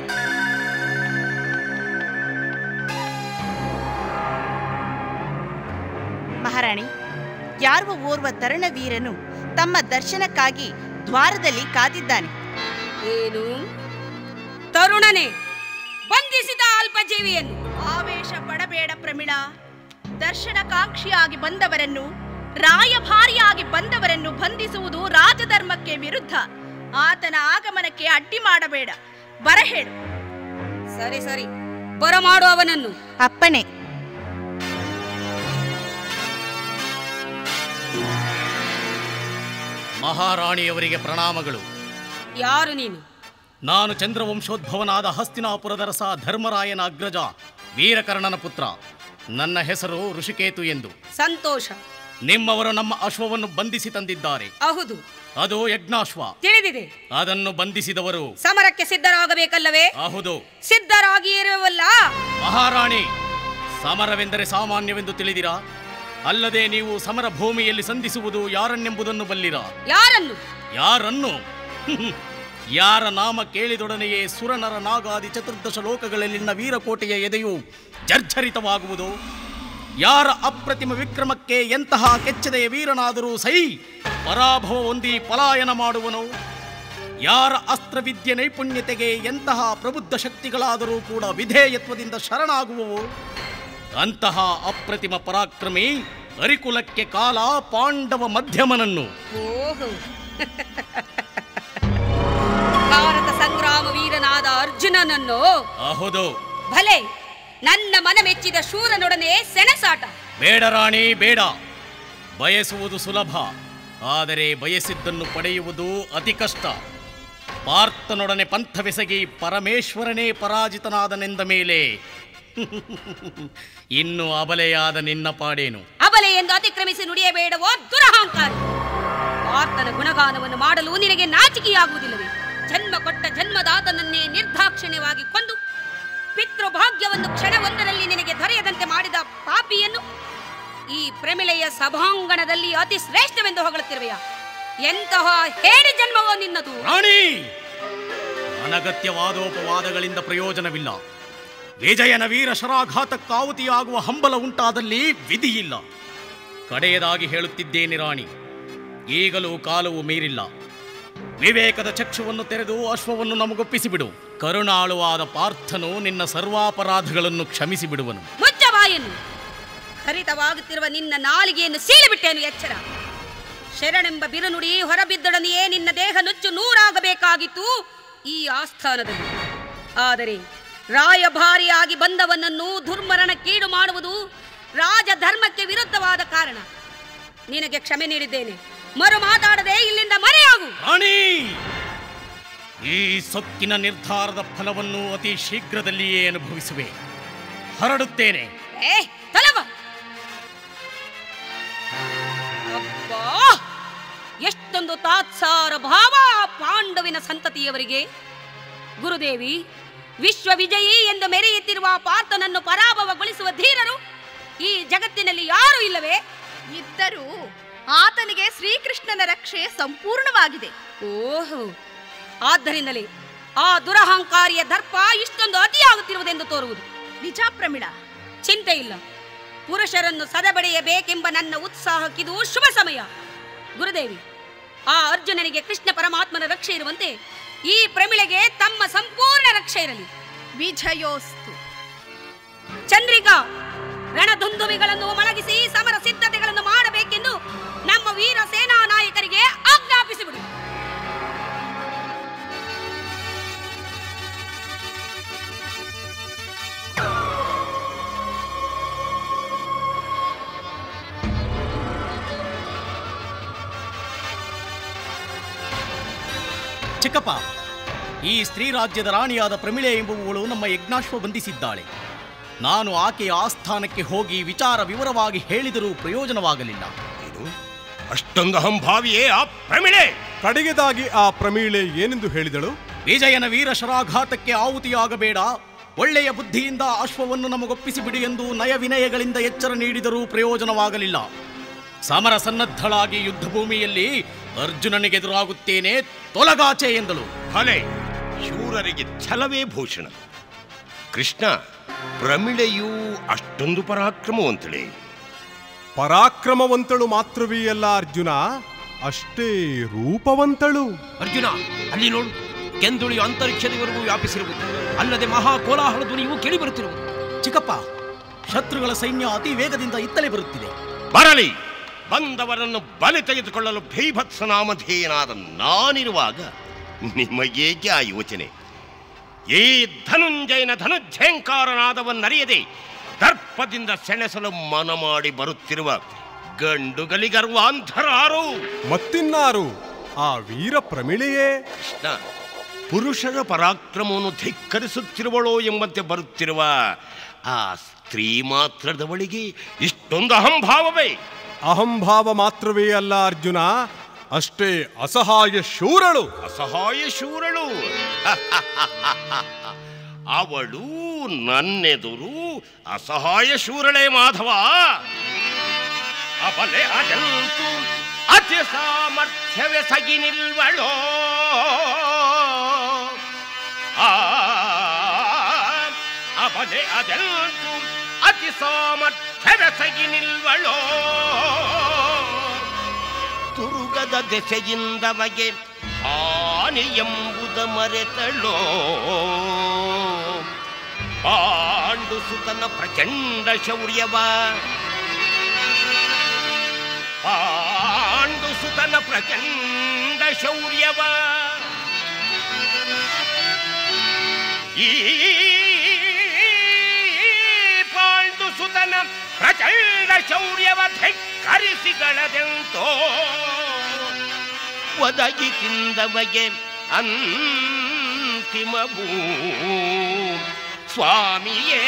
ಮಹಾರಾಣಿ, ಯಾರುವ ಓರ್ವ ತರುಣ ವೀರನು ತಮ್ಮ ದರ್ಶನಕ್ಕಾಗಿ ದ್ವಾರದಲ್ಲಿ ಕಾದಿದ್ದಾನೆ. ಏನು? ತರುಣನೇ ಬಂಧಿಸಿದ ಅಲ್ಪಜೀವಿಯನ್ನು? ಆವೇಶ ಪಡಬೇಡ ಪ್ರಮಿಳಾ. ದರ್ಶನಕಾಂಕ್ಷಿಯಾಗಿ ಬಂದವರನ್ನು, ರಾಯಭಾರಿಯಾಗಿ ಬಂದವರನ್ನು ಬಂಧಿಸುವುದು ರಾಜಧರ್ಮಕ್ಕೆ ವಿರುದ್ಧ. ಆತನ ಆಗಮನಕ್ಕೆ ಅಡ್ಡಿ ಮಾಡಬೇಡ. ಬರಹೇಳು. ಸರಿ ಸರಿ, ಬರಮಾಡು ಅವನನ್ನು. ಅಪ್ಪಣೆ. ಮಹಾರಾಣಿಯವರಿಗೆ ಪ್ರಣಾಮಗಳು. ಯಾರು ನೀನು? ನಾನು ಚಂದ್ರವಂಶೋದ್ಭವನಾದ ಹಸ್ತಿನಾಪುರದ ರಸ ಧರ್ಮರಾಯನ ಅಗ್ರಜ ವೀರಕರ್ಣನ ಪುತ್ರ. ನನ್ನ ಹೆಸರು ಋಷಿಕೇತು ಎಂದು. ಸಂತೋಷ. ನಿಮ್ಮವರು ನಮ್ಮ ಅಶ್ವವನ್ನು ಬಂಧಿಸಿ ತಂದಿದ್ದಾರೆ. ಹೌದು. ಅದು ಯಜ್ಞಾಶ್ವ. ತಿಳಿದಿದೆ. ಅದನ್ನು ಬಂಧಿಸಿದವರು ಸಮರಕ್ಕೆ ಸಿದ್ಧರಾಗಬೇಕಲ್ಲವೇ? ಹೌದು. ಸಿದ್ಧರಾಗಿ ಇರುವಲ್ಲ. ಮಹಾರಾಣಿ, ಸಮರವೆಂದರೆ ಸಾಮಾನ್ಯವೆಂದು ತಿಳಿದಿರಾ? ಅಲ್ಲದೆ ನೀವು ಸಮರ ಭೂಮಿಯಲ್ಲಿ ಸಂಧಿಸುವುದು ಯಾರನ್ನೆಂಬುದನ್ನು ಬಲ್ಲಿರಾ? ಯಾರನ್ನು? ಯಾರನ್ನು? ಯಾರ ನಾಮ ಕೇಳಿದೊಡನೆಯೇ ಸುರನರ ನಾಗಾದಿ ಚತುರ್ದಶ ಲೋಕಗಳಲ್ಲಿನ ವೀರಕೋಟೆಯ ಎದೆಯು ಜರ್ಜರಿತವಾಗುವುದು. ಯಾರ ಅಪ್ರತಿಮ ವಿಕ್ರಮಕ್ಕೆ ಎಂತಹ ಕೆಚ್ಚದೆಯ ವೀರನಾದರೂ ಸೈ ಪರಾಭವ ಹೊಂದಿ ಪಲಾಯನ ಮಾಡುವನು. ಯಾರ ಅಸ್ತ್ರವಿದ್ಯೆ ನೈಪುಣ್ಯತೆಗೆ ಎಂತಹ ಪ್ರಬುದ್ಧ ಶಕ್ತಿಗಳಾದರೂ ಕೂಡ ವಿಧೇಯತ್ವದಿಂದ ಶರಣಾಗುವವು. ಅಂತಹ ಅಪ್ರತಿಮ ಪರಾಕ್ರಮಿ ಅರಿಕುಲಕ್ಕೆ ಕಾಲ ಪಾಂಡವ ಮಧ್ಯಮನನ್ನು. ಭಾರತ ಸಂಗ್ರಾಮ ವೀರನಾದ ಅರ್ಜುನನನ್ನು? ಹೌದು. ಭಲೆ, ನನ್ನ ಮನ ಮೆಚ್ಚಿದ ಶೂರನೊಡನೆ ಸೆಣಸಾಟ. ಬೇಡ ರಾಣಿ, ಬೇಡ. ಬಯಸುವುದು ಸುಲಭ, ಆದರೆ ಬಯಸಿದ್ದನ್ನು ಪಡೆಯುವುದು ಅತಿ ಕಷ್ಟ. ಪಾರ್ಥನೊಡನೆ ಪಂಥವೆಸಗಿ ಪರಮೇಶ್ವರನೇ ಪರಾಜಿತನಾದನೆಂದ ಮೇಲೆ ಇನ್ನು ಅಬಲೆಯಾದ ನಿನ್ನ ಪಾಡೇನು? ಅಬಲೆ ಎಂದು ಅತಿಕ್ರಮಿಸಿ ನುಡಿಯಬೇಡವೋ ದುರಹಂಕಾರಿ. ಪಾರ್ಥನ ಗುಣಗಾನವನ್ನು ಮಾಡಲು ನಿನಗೆ ನಾಚಿಕೆಯಾಗುವುದಿಲ್ಲವೇ? ಜನ್ಮ ಕೊಟ್ಟ ಜನ್ಮದಾತನನ್ನೇ ನಿರ್ದಾಕ್ಷಿಣ್ಯವಾಗಿ ಕೊಂದು ಪಿತೃಭಾಗ್ಯವನ್ನು ಕ್ಷಣವೊಂದರಲ್ಲಿ ನಿನಗೆ ದೊರೆಯದಂತೆ ಮಾಡಿದ ಪಾಪಿಯನ್ನು ಈ ಪ್ರಮಿಳೆಯ ಸಭಾಂಗಣದಲ್ಲಿ ಅತಿ ಶ್ರೇಷ್ಠವೆಂದು ಹೊಗಳುತ್ತಿರುವೆಯಾ? ಎಂತಹ ಹೇಡಿ ಜನ್ಮವೋ ನಿನ್ನದು. ರಾಣಿ, ಅನಗತ್ಯವಾದೋಪವಾದಗಳಿಂದ ಪ್ರಯೋಜನವಿಲ್ಲ. ವಿಜಯನ ವೀರ ಶರಾಘಾತಕ್ಕಾಹುತಿಯಾಗುವ ಹಂಬಲ ಉಂಟಾದಲ್ಲಿ ವಿಧಿಯಿಲ್ಲ. ಕಡೆಯದಾಗಿ ಹೇಳುತ್ತಿದ್ದೇನೆ ರಾಣಿ, ಈಗಲೂ ಕಾಲವು ಮೀರಿಲ್ಲ. ವಿವೇಕದ ಚಕ್ಷುವನ್ನು ತೆರೆದು ಅಶ್ವವನ್ನು ನಮಗೊಪ್ಪಿಸಿಬಿಡು. ಕರುಣಾಳುವಾದ ಪಾರ್ಥನು ನಿನ್ನ ಸರ್ವಾಪರಾಧಗಳನ್ನು ಕ್ಷಮಿಸಿ ಬಿಡುವನು. ಮುಚ್ಚ ಬಾಯನ್ನು. ಹರಿತವಾಗುತ್ತಿರುವ ನಿನ್ನ ನಾಲಿಗೆಯನ್ನು ಸೀಳಿಬಿಟ್ಟೇನು. ಎಚ್ಚರ. ಶರಣೆಂಬ ಬಿರುನುಡಿ ಹೊರಬಿದ್ದೊಡನೆಯೇ ನಿನ್ನ ದೇಹ ನುಚ್ಚು ನೂರಾಗಬೇಕಾಗಿತ್ತು ಈ ಆಸ್ಥಾನದಲ್ಲಿ. ಆದರೆ ರಾಯಭಾರಿಯಾಗಿ ಬಂದವನನ್ನು ದುರ್ಮರಣಕ್ಕೀಡು ಮಾಡುವುದು ರಾಜಧರ್ಮಕ್ಕೆ ವಿರುದ್ಧವಾದ ಕಾರಣ ನಿನಗೆ ಕ್ಷಮೆ ನೀಡಿದ್ದೇನೆ. ಮರು ಮಾತಾಡದೆ ಇಲ್ಲಿಂದ ಮರೆಯಾಗು. ರಾಣಿ, ಈ ಸೊಕ್ಕಿನ ನಿರ್ಧಾರದ ಫಲವನ್ನು ಅತಿ ಶೀಘ್ರದಲ್ಲಿಯೇ ಅನುಭವಿಸುವೆ. ಹೊರಡುತ್ತೇನೆ. ಎಷ್ಟೊಂದು ತಾತ್ಸಾರ ಭಾವ ಪಾಂಡವಿನ ಸಂತತಿಯವರಿಗೆ. ಗುರುದೇವಿ, ವಿಶ್ವ ವಿಜಯಿ ಎಂದು ಮೆರೆಯುತ್ತಿರುವ ಪಾರ್ಥನನ್ನು ಪರಾಭವಗೊಳಿಸುವ ಧೀರರು ಈ ಜಗತ್ತಿನಲ್ಲಿ ಯಾರೂ ಇಲ್ಲವೇ? ಇದ್ದರೂ ಆತನಿಗೆ ಶ್ರೀಕೃಷ್ಣನ ರಕ್ಷೆ ಸಂಪೂರ್ಣವಾಗಿದೆ. ಓಹೋ, ಆದ್ದರಿಂದಲೇ ಆ ದುರಹಂಕಾರಿಯ ದರ್ಪ ಇಷ್ಟೊಂದು ಅತಿಯಾಗುತ್ತಿರುವುದೆಂದು ತೋರುವುದು. ನಿಜ ಪ್ರಮಿಳ. ಚಿಂತೆ ಇಲ್ಲ. ಪುರುಷರನ್ನು ಸದಬಡೆಯಬೇಕೆಂಬ ನನ್ನ ಉತ್ಸಾಹಕ್ಕಿದು ಶುಭ ಸಮಯ. ಗುರುದೇವಿ, ಆ ಅರ್ಜುನನಿಗೆ ಕೃಷ್ಣ ಪರಮಾತ್ಮನ ರಕ್ಷೆ ಇರುವಂತೆ ಈ ಪ್ರಮಿಳೆಗೆ ತಮ್ಮ ಸಂಪೂರ್ಣ ರಕ್ಷೆ ಇರಲಿ. ವಿಜಯೋಸ್ತು. ಚಂದ್ರಿಕಾ, ರಣದುಂದುವಿಗಳನ್ನು ಮೊಳಗಿಸಿ ಸಮರ ಸಿದ್ಧತೆಗಳನ್ನು ಮಾಡಬೇಕೆಂದು ನಮ್ಮ ವೀರ ಸೇನಾ ನಾಯಕರಿಗೆ ಆಜ್ಞಾಪಿಸಿಬಿಡು. ಚಿಕ್ಕಪ್ಪ, ಈ ಸ್ತ್ರೀ ರಾಜ್ಯದ ರಾಣಿಯಾದ ಪ್ರಮಿಳೆ ಎಂಬುವಳು ನಮ್ಮ ಯಜ್ಞಾಶ್ವ ಬಂಧಿಸಿದ್ದಾಳೆ. ನಾನು ಆಕೆಯ ಆಸ್ಥಾನಕ್ಕೆ ಹೋಗಿ ವಿಚಾರ ವಿವರವಾಗಿ ಹೇಳಿದರೂ ಪ್ರಯೋಜನವಾಗಲಿಲ್ಲ. ಅಷ್ಟೊಂದು ಅಹಂಭಾವಿಯೇ ಆ ಪ್ರಮಿಳೆ? ಕಡೆಗೆದಾಗಿ ಆ ಪ್ರಮೀಳೆ ಏನೆಂದು ಹೇಳಿದಳು? ವಿಜಯನ ವೀರ ಶರಾಘಾತಕ್ಕೆ ಆಹುತಿಯಾಗಬೇಡ, ಒಳ್ಳೆಯ ಬುದ್ಧಿಯಿಂದ ಅಶ್ವವನ್ನು ನಮಗೊಪ್ಪಿಸಿಬಿಡಿ ಎಂದು ನಯವಿನಯಗಳಿಂದ ಎಚ್ಚರ ನೀಡಿದರೂ ಪ್ರಯೋಜನವಾಗಲಿಲ್ಲ. ಸಮರ ಸನ್ನದ್ಧಳಾಗಿ ಯುದ್ಧ ಭೂಮಿಯಲ್ಲಿ ಅರ್ಜುನನಿಗೆದುರಾಗುತ್ತೇನೆ, ತೊಲಗಾಚೆ ಎಂದಳು. ಭಲೆ, ಶೂರರಿಗೆ ಛಲವೇ ಭೂಷಣ. ಕೃಷ್ಣ, ಪ್ರಮಿಳೆಯೂ ಅಷ್ಟೊಂದು ಪರಾಕ್ರಮವಂತಳೆ? ಪರಾಕ್ರಮವಂತಳು ಮಾತ್ರವೇ ಅಲ್ಲ ಅರ್ಜುನ, ಅಷ್ಟೇ ರೂಪವಂತಳು. ಅರ್ಜುನ, ಅಲ್ಲಿ ನೋಡು, ಕೆಂದುಳಿ ಅಂತರಿಕ್ಷದವರೆಗೂ ವ್ಯಾಪಿಸಿರುವುದು, ಅಲ್ಲದೆ ಮಹಾ ಕೋಲಾಹಲ ಧ್ವನಿಯೂ ಕೇಳಿ ಬರುತ್ತಿರುವುದು. ಚಿಕ್ಕಪ್ಪ, ಶತ್ರುಗಳ ಸೈನ್ಯ ಅತಿ ವೇಗದಿಂದ ಇತ್ತಲೇ ಬರುತ್ತಿದೆ. ಬರಲಿ, ಬಂದವರನ್ನು ಬಲಿ ತೆಗೆದುಕೊಳ್ಳಲು ಭೀಭತ್ಸನಾಮಧೇಯನಾದ ನಾನಿರುವಾಗ ನಿಮಗೇಕೆ ಆ ಯೋಚನೆ? ಈ ಧನುಂಜಯನ ಧನುಜ್ಜಯಂಕಾರನಾದವನ್ನರಿಯದೆ ದರ್ಪದಿಂದ ಸೆಣಸಲು ಮನ ಮಾಡಿ ಬರುತ್ತಿರುವ ಗಂಡುಗಲಿಗರ್ವಾಂಧರಾರು ಮತ್ತಿನ್ನಾರು ಆ ವೀರ ಪ್ರಮಿಳೆಯೇ. ಕೃಷ್ಣ, ಪುರುಷರ ಪರಾಕ್ರಮವನ್ನು ಧಿಕ್ಕರಿಸುತ್ತಿರುವಳೋ ಎಂಬಂತೆ ಬರುತ್ತಿರುವ ಆ ಸ್ತ್ರೀ ಮಾತ್ರದವಳಿಗೆ ಇಷ್ಟೊಂದು ಅಹಂಭಾವವೇ? ಅಹಂಭಾವ ಮಾತ್ರವೇ ಅಲ್ಲ ಅರ್ಜುನ, ಅಷ್ಟೇ ಅಸಹಾಯ ಶೂರಳು. ಅಸಹಾಯ ಶೂರಳು? ಅವಳು ನನ್ನೆದುರು ಅಸಹಾಯ ಶೂರಳೇ ಮಾಧವ. ಅಬಲೆ ಅದಂತೂ ಅತಿ ಸಾಮರ್ಥ್ಯವೇ ಸಗಿ ನಿಲ್ವಳೋ. ಅಬಲೆ ಅದಂತೂ ಅತಿ ಸಾಮರ್ಥ್ಯವೇ ಸಗಿ ನಿಲ್ವಳೋ. ತುರುಗದ ದೆಸೆಯಿಂದವಗೆ ಹಾನಿ ಎಂಬುದ ಮರೆತಳೋ. ಪಾಂಡು ಸುತನ ಪ್ರಚಂಡ ಶೌರ್ಯವ, ಪಾಂಡು ಸುತನ ಪ್ರಚಂಡ ಶೌರ್ಯವ ಈ ಪಾಂಡು ಸುತನ ಪ್ರಚಂಡ ಶೌರ್ಯವ ಧಿಕ್ಕರಿಸಿಗಳದೆಂತೋ. ಒದಗಿ ತಿಂದವಗೆ ಅಂತಿಮವೂ ಸ್ವಾಮಿಯೇ.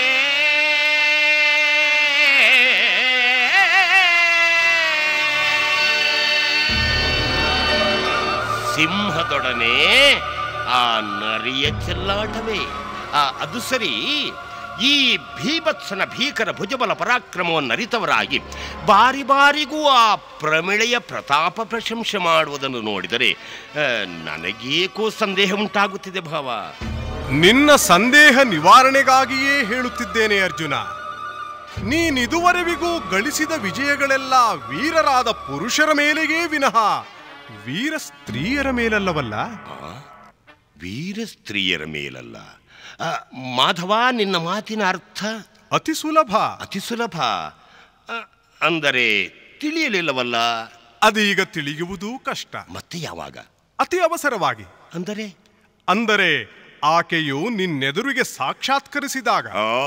ಸಿಂಹದೊಡನೆ ಆ ನರಿಯ ಚೆಲ್ಲಾಟವೇ. ಅದು ಸರಿ, ಈ ಭೀಭತ್ಸನ ಭೀಕರ ಭುಜಬಲ ಪರಾಕ್ರಮವನ್ನು ಅರಿತವರಾಗಿ ಬಾರಿ ಬಾರಿಗೂ ಆ ಪ್ರಮಿಳೆಯ ಪ್ರತಾಪ ಪ್ರಶಂಸೆ ಮಾಡುವುದನ್ನು ನೋಡಿದರೆ ನನಗೇಕೋ ಸಂದೇಹ ಉಂಟಾಗುತ್ತಿದೆ ಭಾವ. ನಿನ್ನ ಸಂದೇಹ ನಿವಾರಣೆಗಾಗಿಯೇ ಹೇಳುತ್ತಿದ್ದೇನೆ ಅರ್ಜುನ. ನೀನಿದುವರೆವಿಗೂ ಗಳಿಸಿದ ವಿಜಯಗಳೆಲ್ಲ ವೀರರಾದ ಪುರುಷರ ಮೇಲೆಯೇ ವಿನಃ ವೀರ ಸ್ತ್ರೀಯರ ಮೇಲಲ್ಲವಲ್ಲ. ವೀರ ಸ್ತ್ರೀಯರ ಮೇಲಲ್ಲ. ಮಾಧವ, ನಿನ್ನ ಮಾತಿನ ಅರ್ಥ? ಅತಿ ಸುಲಭ. ಅತಿ ಸುಲಭ ಅಂದರೆ ತಿಳಿಯಲಿಲ್ಲವಲ್ಲ. ಅದೀಗ ತಿಳಿಯುವುದು ಕಷ್ಟ. ಮತ್ತೆ ಯಾವಾಗ? ಅತಿ ಅವಸರವಾಗಿ. ಅಂದರೆ ಆಕೆಯು ನಿನ್ನೆದುರಿಗೆ ಸಾಕ್ಷಾತ್ಕರಿಸಿದಾಗ.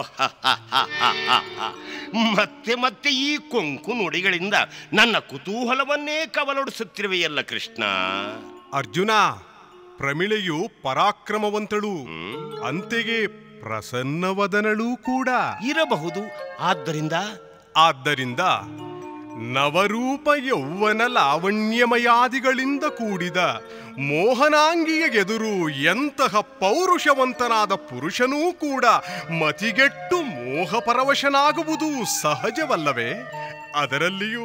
ಮತ್ತೆ ಮತ್ತೆ ಈ ಕೊಂಕು ನುಡಿಗಳಿಂದ ನನ್ನ ಕುತೂಹಲವನ್ನೇ ಕವಲೊಡಿಸುತ್ತಿರುವೆಯಲ್ಲ ಕೃಷ್ಣ. ಅರ್ಜುನ, ಪ್ರಮಿಳೆಯು ಪರಾಕ್ರಮವಂತಳು, ಅಂತೆಯೇ ಪ್ರಸನ್ನವದನಳೂ ಕೂಡ ಇರಬಹುದು. ಆದ್ದರಿಂದ ನವರೂಪ ಯೌವನ ಲಾವಣ್ಯಮಯಾದಿಗಳಿಂದ ಕೂಡಿದ ಮೋಹನಾಂಗಿಯ ಎದುರು ಎಂತಹ ಪೌರುಷವಂತನಾದ ಪುರುಷನೂ ಕೂಡ ಮತಿಗೆಟ್ಟು ಮೋಹಪರವಶನಾಗುವುದು ಸಹಜವಲ್ಲವೇ? ಅದರಲ್ಲಿಯೂ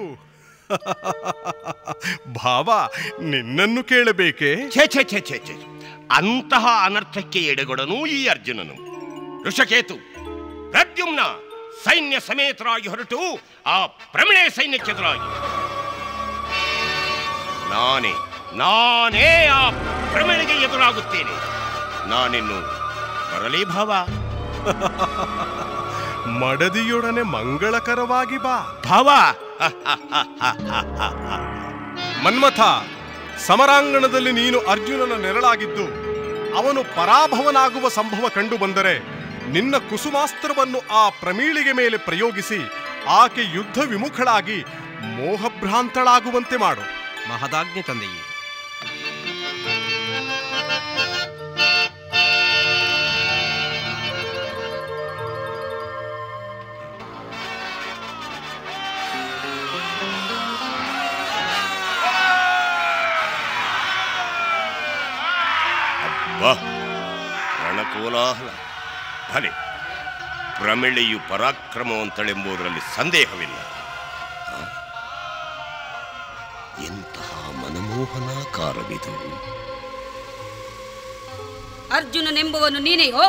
ಭಾವ, ನಿನ್ನನ್ನು ಕೇಳಬೇಕೆ? ಛೇ, ಅಂತಹ ಅನರ್ಥಕ್ಕೆ ಎಡೆಗೊಡನು ಈ ಅರ್ಜುನನು. ಋಷಕೇತು, ಪ್ರದ್ಯುಮ್ನ ಸೈನ್ಯ ಸಮೇತರಾಗಿ ಹೊರಟು ಆ ಪ್ರಮಿಳೆ ಸೈನ್ಯಕ್ಕೆದುರಾಗಿ ನಾನೇ ಆ ಪ್ರಮಿಳೆಗೆ ಎದುರಾಗುತ್ತೇನೆ. ನಾನಿನ್ನು ಬರಲೇ ಭಾವ? ಮಡದಿಯೊಡನೆ ಮಂಗಳಕರವಾಗಿ ಬಾ ಭಾವ. ಮನ್ಮಥ, ಸಮರಾಂಗಣದಲ್ಲಿ ನೀನು ಅರ್ಜುನನ ನೆರಳಾಗಿದ್ದು ಅವನು ಪರಾಭವನಾಗುವ ಸಂಭವ ಕಂಡು ಬಂದರೆ ನಿನ್ನ ಕುಸುಮಾಸ್ತ್ರವನ್ನು ಆ ಪ್ರಮೀಳಿಗೆ ಮೇಲೆ ಪ್ರಯೋಗಿಸಿ ಆಕೆ ಯುದ್ಧ ವಿಮುಖಳಾಗಿ ಮೋಹಭ್ರಾಂತಳಾಗುವಂತೆ ಮಾಡು. ಮಹದಾಜ್ಞೆ ತಂದೆಯೇ. ರಣಕೋಲಾಹಲ. ಭಲೆ, ಪ್ರಮಿಳೆಯು ಪರಾಕ್ರಮವಂತಳೆಂಬುದರಲ್ಲಿ ಸಂದೇಹವಿಲ್ಲ. ಎಂತಹ ಮನಮೋಹನಾಕಾರವಿದು. ಅರ್ಜುನನೆಂಬುವನು ನೀನೆಯೋ?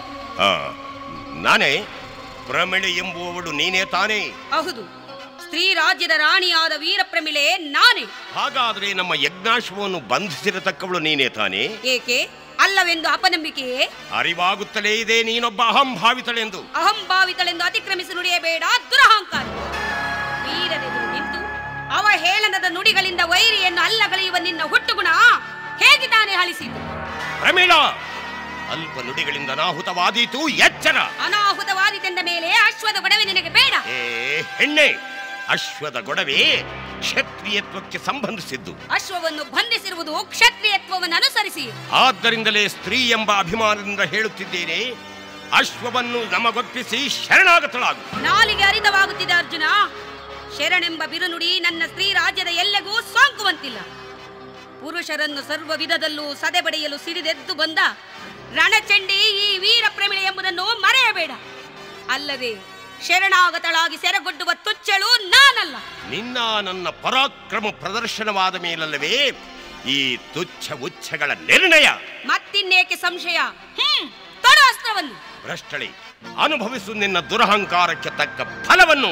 ನಾನೇ. ಪ್ರಮಿಳೆ ಎಂಬುವವಳು ನೀನೇ ತಾನೇ? ಹೌದು, ಸ್ತ್ರೀ ರಾಜ್ಯದ ರಾಣಿಯಾದ ವೀರ ಪ್ರಮಿಳೆ ನಾನೇ. ಹಾಗಾದ್ರೆ ನಮ್ಮ ಯಜ್ಞಾಶ್ವವನ್ನು ಬಂಧಿಸಿರತಕ್ಕವಳು ನೀನೇ ತಾನೇ? ಏಕೆ ಅಲ್ಲವೆಂದು ಅಪನಂಬಿಕೆಯೇ? ಅರಿವಾಗುತ್ತಲೇ ಇದೆ ನೀನೊಬ್ಬ ಅಹಂಭಾವಿತಳೆಂದು. ಅಹಂಭಾವಿತಳೆಂದು ಅತಿಕ್ರಮಿಸಿ ನುಡಿಯಬೇಡ, ದುರಹಂಕಾರ. ವೀರನೆದುರು ನಿಂತು ಅವಹೇಳನದ ನುಡಿಗಳಿಂದ ವೈರಿಯನ್ನು ಅಲ್ಲಗಳೆಯುವ ನಿನ್ನ ಹುಟ್ಟುಗುಣ ಹೇಗೆ ತಾನೇ ಅಳಿಸಿತು? ಪ್ರಮೀಳಾ, ಅಲ್ಪ ನುಡಿಗಳಿಂದ ಅನಾಹುತವಾದೀತು, ಎಚ್ಚರ. ಅನಾಹುತವಾದಿತೆಂದ ಮೇಲೆ ಅಶ್ವದ ಗೊಡವೆ ನಿನಗೆ ಬೇಡ. ಹೆಣ್ಣೆ, ಅಶ್ವದ ಗೊಡವೆ ಕ್ಷತ್ರಿಯತ್ವಕ್ಕೆ ಸಂಬಂಧಿಸಿದ್ದು. ಅಶ್ವವನ್ನು ಬಂಧಿಸಿರುವುದು ಕ್ಷತ್ರಿಯತ್ವವನ್ನು ಅನುಸರಿಸಿ. ಆದ್ದರಿಂದಲೇ ಸ್ತ್ರೀ ಎಂಬ ಅಭಿಮಾನದಿಂದ ಹೇಳುತ್ತಿದ್ದೇನೆ, ಅಶ್ವವನ್ನು ನಮಗೊಪ್ಪಿಸಿ ಶರಣಾಗತಳಾಗು. ನಾಲಿಗೆ ಅರಿತವಾಗುತ್ತಿದೆ ಅರ್ಜುನ. ಶರಣೆಂಬ ಬಿರುನುಡಿ ನನ್ನ ಸ್ತ್ರೀ ರಾಜ್ಯದ ಎಲ್ಲೆಗೂ ಸೋಂಕುವಂತಿಲ್ಲ. ಪುರುಷರನ್ನು ಸರ್ವ ವಿಧದಲ್ಲೂ ಸದೆಬಡೆಯಲು ಸಿಡಿದೆದ್ದು ಬಂದ ರಣಚಂಡಿ ಈ ವೀರ ಪ್ರಮಿಳೆ ಎಂಬುದನ್ನು ಮರೆಯಬೇಡ. ಅಲ್ಲದೆ ಶರಣಾಗತಳಾಗಿ ಸೆರೆಗೊಡ್ಡುವ ತುಚ್ಚಳು ನಾನಲ್ಲ. ನಿನ್ನ ನನ್ನ ಪರಾಕ್ರಮ ಪ್ರದರ್ಶನವಾದ ಮೇಲಲ್ಲವೇ ಈ ತುಚ್ಛ ಉಚ್ಛಗಳ ನಿರ್ಣಯ. ಮತ್ತಿನ್ನೇಕೆ ಸಂಶಯ? ತೊಡು ಅಸ್ತ್ರವನ್ನು. ಭ್ರಷ್ಟಳೆ, ಅನುಭವಿಸು ನಿನ್ನ ದುರಹಂಕಾರಕ್ಕೆ ತಕ್ಕ ಫಲವನ್ನು.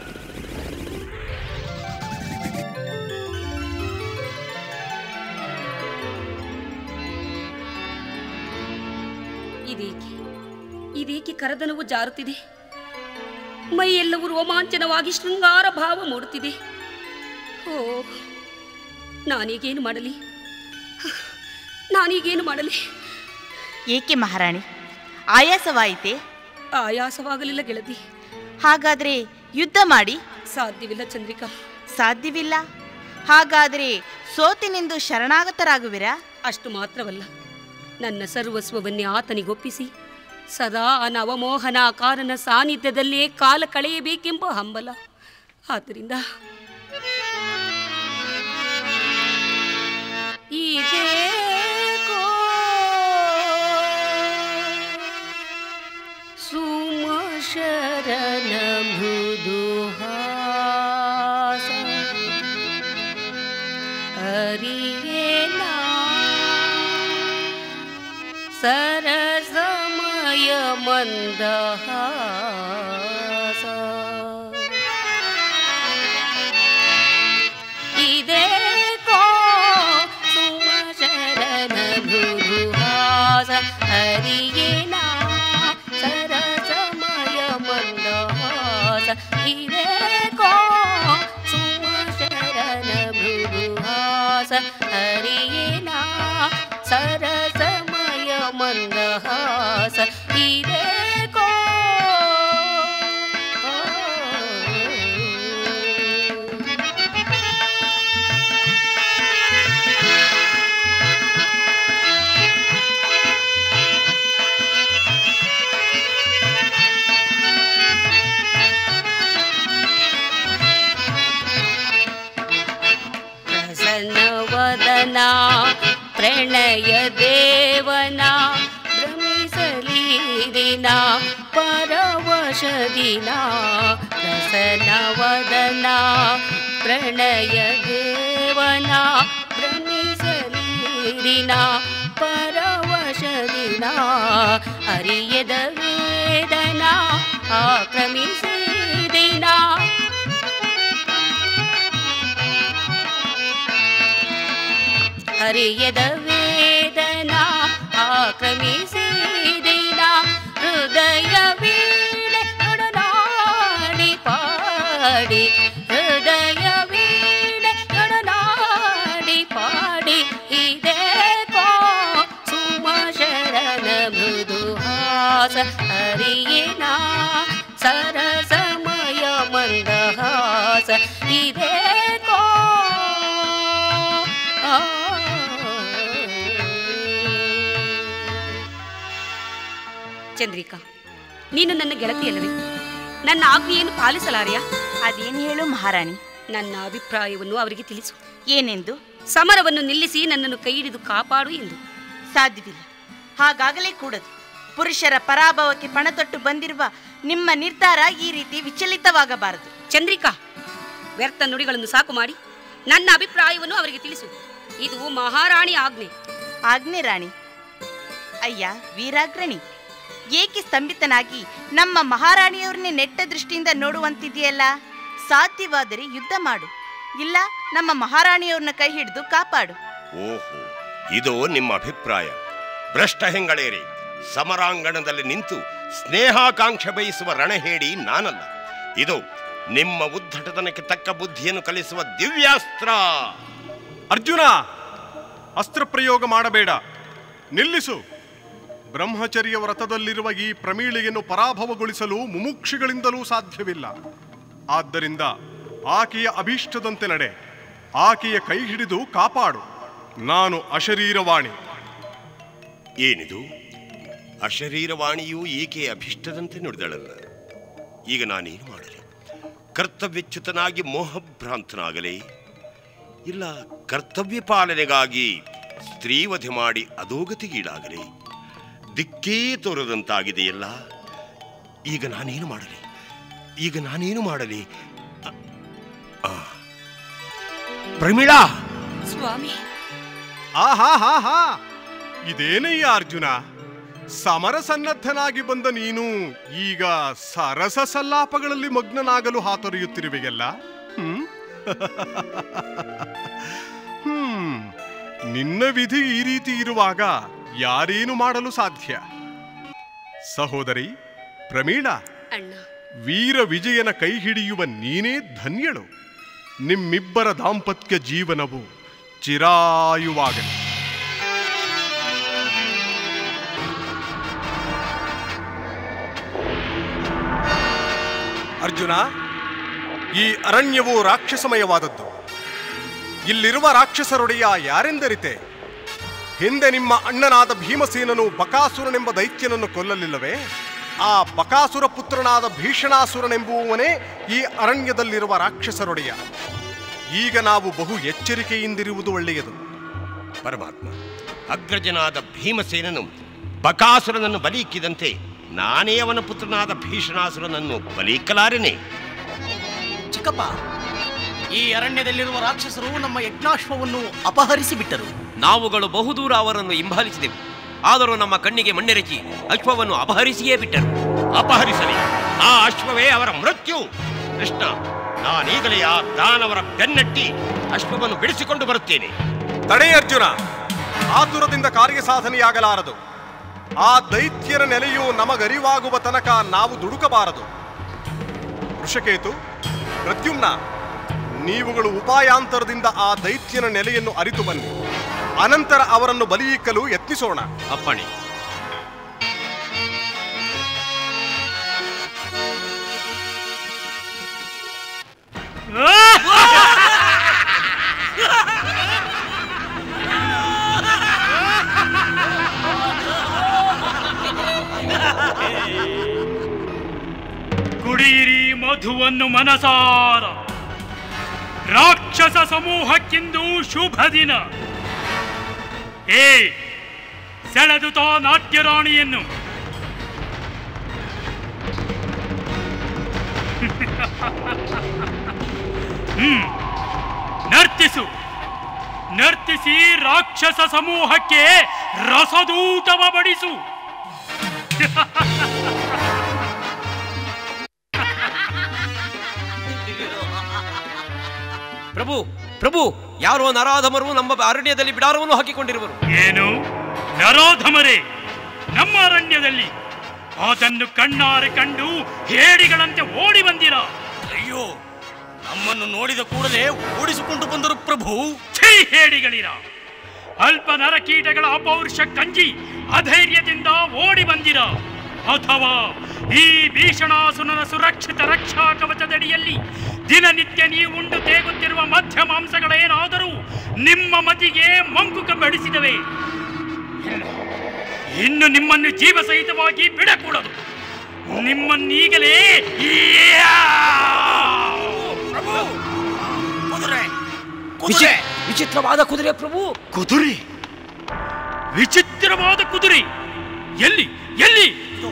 ಇದೇಕೆ ಕರದನವು ಜಾರುತ್ತಿದೆ? ಮೈಯೆಲ್ಲವೂ ರೋಮಾಂಚನವಾಗಿ ಶೃಂಗಾರ ಭಾವ ಮೂಡುತ್ತಿದೆ. ಓ, ನಾನೀಗೇನು ಮಾಡಲಿ? ಏಕೆ ಮಹಾರಾಣಿ, ಆಯಾಸವಾಯಿತೆ? ಆಯಾಸವಾಗಲಿಲ್ಲ ಗೆಳತಿ. ಹಾಗಾದ್ರೆ ಯುದ್ಧ ಮಾಡಿ. ಸಾಧ್ಯವಿಲ್ಲ ಚಂದ್ರಿಕಾ. ಸಾಧ್ಯವಿಲ್ಲ? ಹಾಗಾದರೆ ಸೋತಿನೆಂದು ಶರಣಾಗತರಾಗುವಿರಾ? ಅಷ್ಟು ಮಾತ್ರವಲ್ಲ, ನನ್ನ ಸರ್ವಸ್ವವನ್ನೇ ಆತನಿಗೊಪ್ಪಿಸಿ ಸದಾ ನವಮೋಹನಾಕಾರನ ಸಾನ್ನಿಧ್ಯದಲ್ಲೇ ಕಾಲ ಕಳೆಯಬೇಕೆಂಬ ಹಂಬಲ. ಆದ್ದರಿಂದ ಇದೇಕೋ ಸುಮಶರಣ ಮೃದುಹಾಸ ಅರಿಯೇನಾ ಸರಸಮಯ ಮಂದಹಾಸ ಇದೇಕೋ ಸುಮಶರಣ ಮೃದುಹಾಸ ಅರಿಯೇನಾ ಸರಸಮಯ ಮಂದಹಾಸ ಇದೇಕೋ ಸುಮಶರಣ ಮೃದುಹಾಸ ಅರಿಯೇನಾ ಸರಸಮಯ ಮಂದಹಾಸ ಇದೇಕೋ ಪ್ರಸನ್ನವದನ ಪ್ರಣಯ ದೇವನ ಭ್ರಮಿಸಲಿರಿನ ಪರವಶದಿನ ಪ್ರಸನ್ನವದನ ಪ್ರಣಯ ದೇವನ ಭ್ರಮಿಸಲಿರಿನ ಪರವಶದಿನ ಅರಿಯದ ವೇದನ ಆಕ್ರಮಿಸಿದಿನ ಅರಿಯದ ವೇದನ ಆಕ್ರಮಿಸಿದಿನ ಹೃದಯ ವೀಣೆ ನೊಡನಾಡಿ ಪಾಡಿ ಹೃದಯ ವೀಣೆ ನೊಡನಾಡಿ ಪಾಡಿ ಇದೇಕೋ ಸುಮಶರಣ ಮೃದುಹಾಸ ಅರಿಯೇನಾ ಸರಸಮಯ ಮಂದಹಾಸ ಇದೇಕೋ ಚಂದ್ರಿಕಾ, ನೀನು ನನ್ನ ಗೆಳತಿಯಲ್ಲವೇ? ನನ್ನ ಆಜ್ಞೆಯನ್ನು ಪಾಲಿಸಲಾರೆಯಾ? ಅದೇನು ಹೇಳು ಮಹಾರಾಣಿ. ನನ್ನ ಅಭಿಪ್ರಾಯವನ್ನು ಅವರಿಗೆ ತಿಳಿಸು. ಏನೆಂದು? ಸಮರವನ್ನು ನಿಲ್ಲಿಸಿ ನನ್ನನ್ನು ಕೈ ಹಿಡಿದು ಕಾಪಾಡು ಎಂದು. ಸಾಧ್ಯವಿಲ್ಲ, ಹಾಗಾಗಲೇ ಕೂಡದು. ಪುರುಷರ ಪರಾಭವಕ್ಕೆ ಪಣತೊಟ್ಟು ಬಂದಿರುವ ನಿಮ್ಮ ನಿರ್ಧಾರ ಈ ರೀತಿ ವಿಚಲಿತವಾಗಬಾರದು. ಚಂದ್ರಿಕಾ, ವ್ಯರ್ಥ ನುಡಿಗಳನ್ನು ಸಾಕು ಮಾಡಿ ನನ್ನ ಅಭಿಪ್ರಾಯವನ್ನು ಅವರಿಗೆ ತಿಳಿಸು. ಇದು ಮಹಾರಾಣಿ ಆಜ್ಞೆ. ಆಜ್ಞೆ ರಾಣಿ. ಅಯ್ಯ ವೀರಾಗ್ರಣಿ, ಏಕೆ ಸ್ತಂಭಿತನಾಗಿ ನಮ್ಮ ಮಹಾರಾಣಿಯವರನ್ನೇ ನೆಟ್ಟ ದೃಷ್ಟಿಯಿಂದ ನೋಡುವಂತಿದೆಯಲ್ಲ? ಸಾಧ್ಯವಾದರೆ ಯುದ್ಧ ಮಾಡು, ಇಲ್ಲ ನಮ್ಮ ಮಹಾರಾಣಿಯವ್ರನ್ನ ಕೈ ಹಿಡಿದು ಕಾಪಾಡು. ಓಹೋ, ಇದು ನಿಮ್ಮ ಅಭಿಪ್ರಾಯ. ಭ್ರಷ್ಟ ಹೆಂಗಳೇರಿ, ಸಮರಾಂಗಣದಲ್ಲಿ ನಿಂತು ಸ್ನೇಹಾಕಾಂಕ್ಷೆ ಬಯಸುವ ರಣಹೇಡಿ ನಾನಲ್ಲ. ಇದು ನಿಮ್ಮ ಉದ್ಧಟತನಕ್ಕೆ ತಕ್ಕ ಬುದ್ಧಿಯನ್ನು ಕಲಿಸುವ ದಿವ್ಯಾಸ್ತ್ರ. ಅರ್ಜುನ, ಅಸ್ತ್ರ ಪ್ರಯೋಗ ಮಾಡಬೇಡ, ನಿಲ್ಲಿಸು. ಬ್ರಹ್ಮಚರ್ಯ ವ್ರತದಲ್ಲಿರುವ ಈ ಪ್ರಮೀಳೆಯನ್ನು ಪರಾಭವಗೊಳಿಸಲು ಮುಮುಕ್ಷಿಗಳಿಂದಲೂ ಸಾಧ್ಯವಿಲ್ಲ. ಆದ್ದರಿಂದ ಆಕೆಯ ಅಭೀಷ್ಟದಂತೆ ನಡೆ, ಆಕೆಯ ಕೈ ಹಿಡಿದು ಕಾಪಾಡು. ನಾನು ಅಶರೀರವಾಣಿ. ಏನಿದು? ಅಶರೀರವಾಣಿಯು ಈಕೆಯ ಅಭೀಷ್ಟದಂತೆ ನುಡಿದಳಲ್ಲ. ಈಗ ನಾನೇನು ಮಾಡಲಿ? ಕರ್ತವ್ಯಚ್ಯುತನಾಗಿ ಮೋಹಭ್ರಾಂತನಾಗಲೇ, ಇಲ್ಲ ಕರ್ತವ್ಯ ಪಾಲನೆಗಾಗಿ ಸ್ತ್ರೀವಧೆ ಮಾಡಿ ಅಧೋಗತಿಗೀಡಾಗಲೇ? ದಿಕ್ಕೇ ತೋರದಂತಾಗಿದೆಯಲ್ಲ. ಈಗ ನಾನೇನು ಮಾಡಲಿ? ಪ್ರಮೀಳಾ! ಸ್ವಾಮಿ! ಆಹಾ, ಇದೇನಯ್ಯ ಅರ್ಜುನ, ಸಮರ ಸನ್ನದ್ಧನಾಗಿ ಬಂದ ನೀನು ಈಗ ಸರಸ ಸಲ್ಲಾಪಗಳಲ್ಲಿ ಮಗ್ನನಾಗಲು ಹಾತೊರೆಯುತ್ತಿರುವೆಯಲ್ಲ. ನಿನ್ನ ವಿಧಿ ಈ ರೀತಿ ಇರುವಾಗ ಯಾರೇನು ಮಾಡಲು ಸಾಧ್ಯ? ಸಹೋದರಿ ಪ್ರಮೀಳಾ, ವೀರ ವಿಜಯನ ಕೈ ಹಿಡಿಯುವ ನೀನೇ ಧನ್ಯಳು. ನಿಮ್ಮಿಬ್ಬರ ದಾಂಪತ್ಯ ಜೀವನವು ಚಿರಾಯುವಾಗಲಿ. ಅರ್ಜುನ, ಈ ಅರಣ್ಯವು ರಾಕ್ಷಸಮಯವಾದದ್ದು. ಇಲ್ಲಿರುವ ರಾಕ್ಷಸರೊಡೆಯ ಯಾರೆಂದರಿತೆ? ಹಿಂದೆ ನಿಮ್ಮ ಅಣ್ಣನಾದ ಭೀಮಸೇನನು ಬಕಾಸುರನೆಂಬ ದೈತ್ಯನನ್ನು ಕೊಲ್ಲಲಿಲ್ಲವೇ? ಆ ಬಕಾಸುರ ಪುತ್ರನಾದ ಭೀಷಣಾಸುರನೆಂಬುವವನೇ ಈ ಅರಣ್ಯದಲ್ಲಿರುವ ರಾಕ್ಷಸರೊಡೆಯ. ಈಗ ನಾವು ಬಹು ಎಚ್ಚರಿಕೆಯಿಂದಿರುವುದು ಒಳ್ಳೆಯದು. ಪರಮಾತ್ಮ, ಅಗ್ರಜನಾದ ಭೀಮಸೇನನು ಬಕಾಸುರನನ್ನು ಬಲಿಯಿಕ್ಕಿದಂತೆ ನಾನೇ ಅವನ ಪುತ್ರನಾದ ಭೀಷಣಾಸುರನನ್ನು ಬಲಿಯಿಕ್ಕಲಾರೆನೆ. ಚಿಕ್ಕಪ್ಪ, ಈ ಅರಣ್ಯದಲ್ಲಿರುವ ರಾಕ್ಷಸರು ನಮ್ಮ ಯಜ್ಞಾಶ್ವವನ್ನು ಅಪಹರಿಸಿ ಬಿಟ್ಟರು. ನಾವುಗಳು ಬಹುದೂರ ಅವರನ್ನು ಹಿಂಬಾಲಿಸಿದೆವು, ಆದರೂ ನಮ್ಮ ಕಣ್ಣಿಗೆ ಮಣ್ಣೆರಚಿ ಅಶ್ವವನ್ನು ಅಪಹರಿಸಿಯೇ ಬಿಟ್ಟರು. ಅಪಹರಿಸಲಿ, ಆ ಅಶ್ವವೇ ಅವರ ಮೃತ್ಯು. ಕೃಷ್ಣ, ನಾನೀಗಲೇ ಆ ದಾನವರ ಬೆನ್ನಟ್ಟಿ ಅಶ್ವವನ್ನು ಬಿಡಿಸಿಕೊಂಡು ಬರುತ್ತೇನೆ. ತಡೆ ಅರ್ಜುನ, ಆತುರದಿಂದ ಕಾರ್ಯ ಸಾಧನೆಯಾಗಲಾರದು. ಆ ದೈತ್ಯರ ನೆಲೆಯು ನಮಗರಿವಾಗುವ ತನಕ ನಾವು ದುಡುಕಬಾರದು. ಋಷಕೇತು, ಪ್ರದ್ಯುಮ್ನ, ನೀವುಗಳು ಉಪಾಯಾಂತರದಿಂದ ಆ ದೈತ್ಯನ ನೆಲೆಯನ್ನು ಅರಿತು ಬನ್ನಿ. ಅನಂತರ ಅವರನ್ನು ಬಲಿಯಿಕ್ಕಲು ಯತ್ನಿಸೋಣ. ಅಪ್ಪಣೆ. ಕುಡಿಯಿರಿ ಮಧುವನ್ನು ಮನಸಾರ. ರಾಕ್ಷಸ ಸಮೂಹಕ್ಕಿಂದು ಶುಭ ದಿನ. ಸೆಳೆದು ತಾ ನಾಟ್ಯರಾಣಿಯನ್ನು. ನರ್ತಿಸು, ನರ್ತಿಸಿ ರಾಕ್ಷಸ ಸಮೂಹಕ್ಕೆ ರಸದೂಟವ ಬಡಿಸು. ಪ್ರಭು, ಪ್ರಭು, ಯಾರೋ ನರಾಧಮರು ನಮ್ಮ ಅರಣ್ಯದಲ್ಲಿ ಬಿಡಾರವನ್ನು ಹಾಕಿಕೊಂಡಿರುವರು. ಏನು ನರಾಧಮರೇ ನಮ್ಮ ಅರಣ್ಯದಲ್ಲಿ? ಅದನ್ನು ಕಣ್ಣಾರೆ ಕಂಡು ಹೇಡಿಗಳಂತೆ ಓಡಿ ಬಂದಿರ. ಅಯ್ಯೋ, ನಮ್ಮನ್ನು ನೋಡಿದ ಕೂಡಲೇ ಓಡಿಸಿಕೊಂಡು ಬಂದರು ಪ್ರಭು. ಛೀ, ಹೇಡಿಗಳಿರ! ಅಲ್ಪ ನರಕೀಟಗಳ ಅಪೌರುಷ ಕಂಜಿ ಅಧೈರ್ಯದಿಂದ ಓಡಿ ಬಂದಿರ, ಅಥವಾ ಈ ಭೀಷಣಾಸುರನ ಸುರಕ್ಷಿತ ರಕ್ಷಾ ಕವಚದಡಿಯಲ್ಲಿ ದಿನನಿತ್ಯ ನೀವು ಉಂಡು ತೇಗುತ್ತಿರುವ ಮಧ್ಯ ಮಾಂಸಗಳೇನಾದರೂ ನಿಮ್ಮ ಮತಿಗೆ ಮಂಕುಕ ಬಡಿಸಿದವೆ? ಇನ್ನು ನಿಮ್ಮನ್ನು ಜೀವ ಸಹಿತವಾಗಿ ಬಿಡಕೂಡದು. ನಿಮ್ಮನ್ನೀಗಲೇ ವಿಚಿತ್ರವಾದ ಕುದುರೆ ಪ್ರಭು. ಕುದುರೆ? ವಿಚಿತ್ರವಾದ ಕುದುರೆ ಎಲ್ಲಿ ಎಲ್ಲಿ?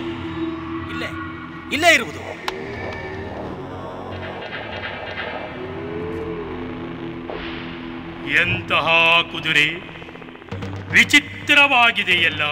ಇಲ್ಲೇ ಇರುವುದು. ಎಂತಹ ಕುದುರೆ ವಿಚಿತ್ರವಾಗಿದೆಯಲ್ಲ.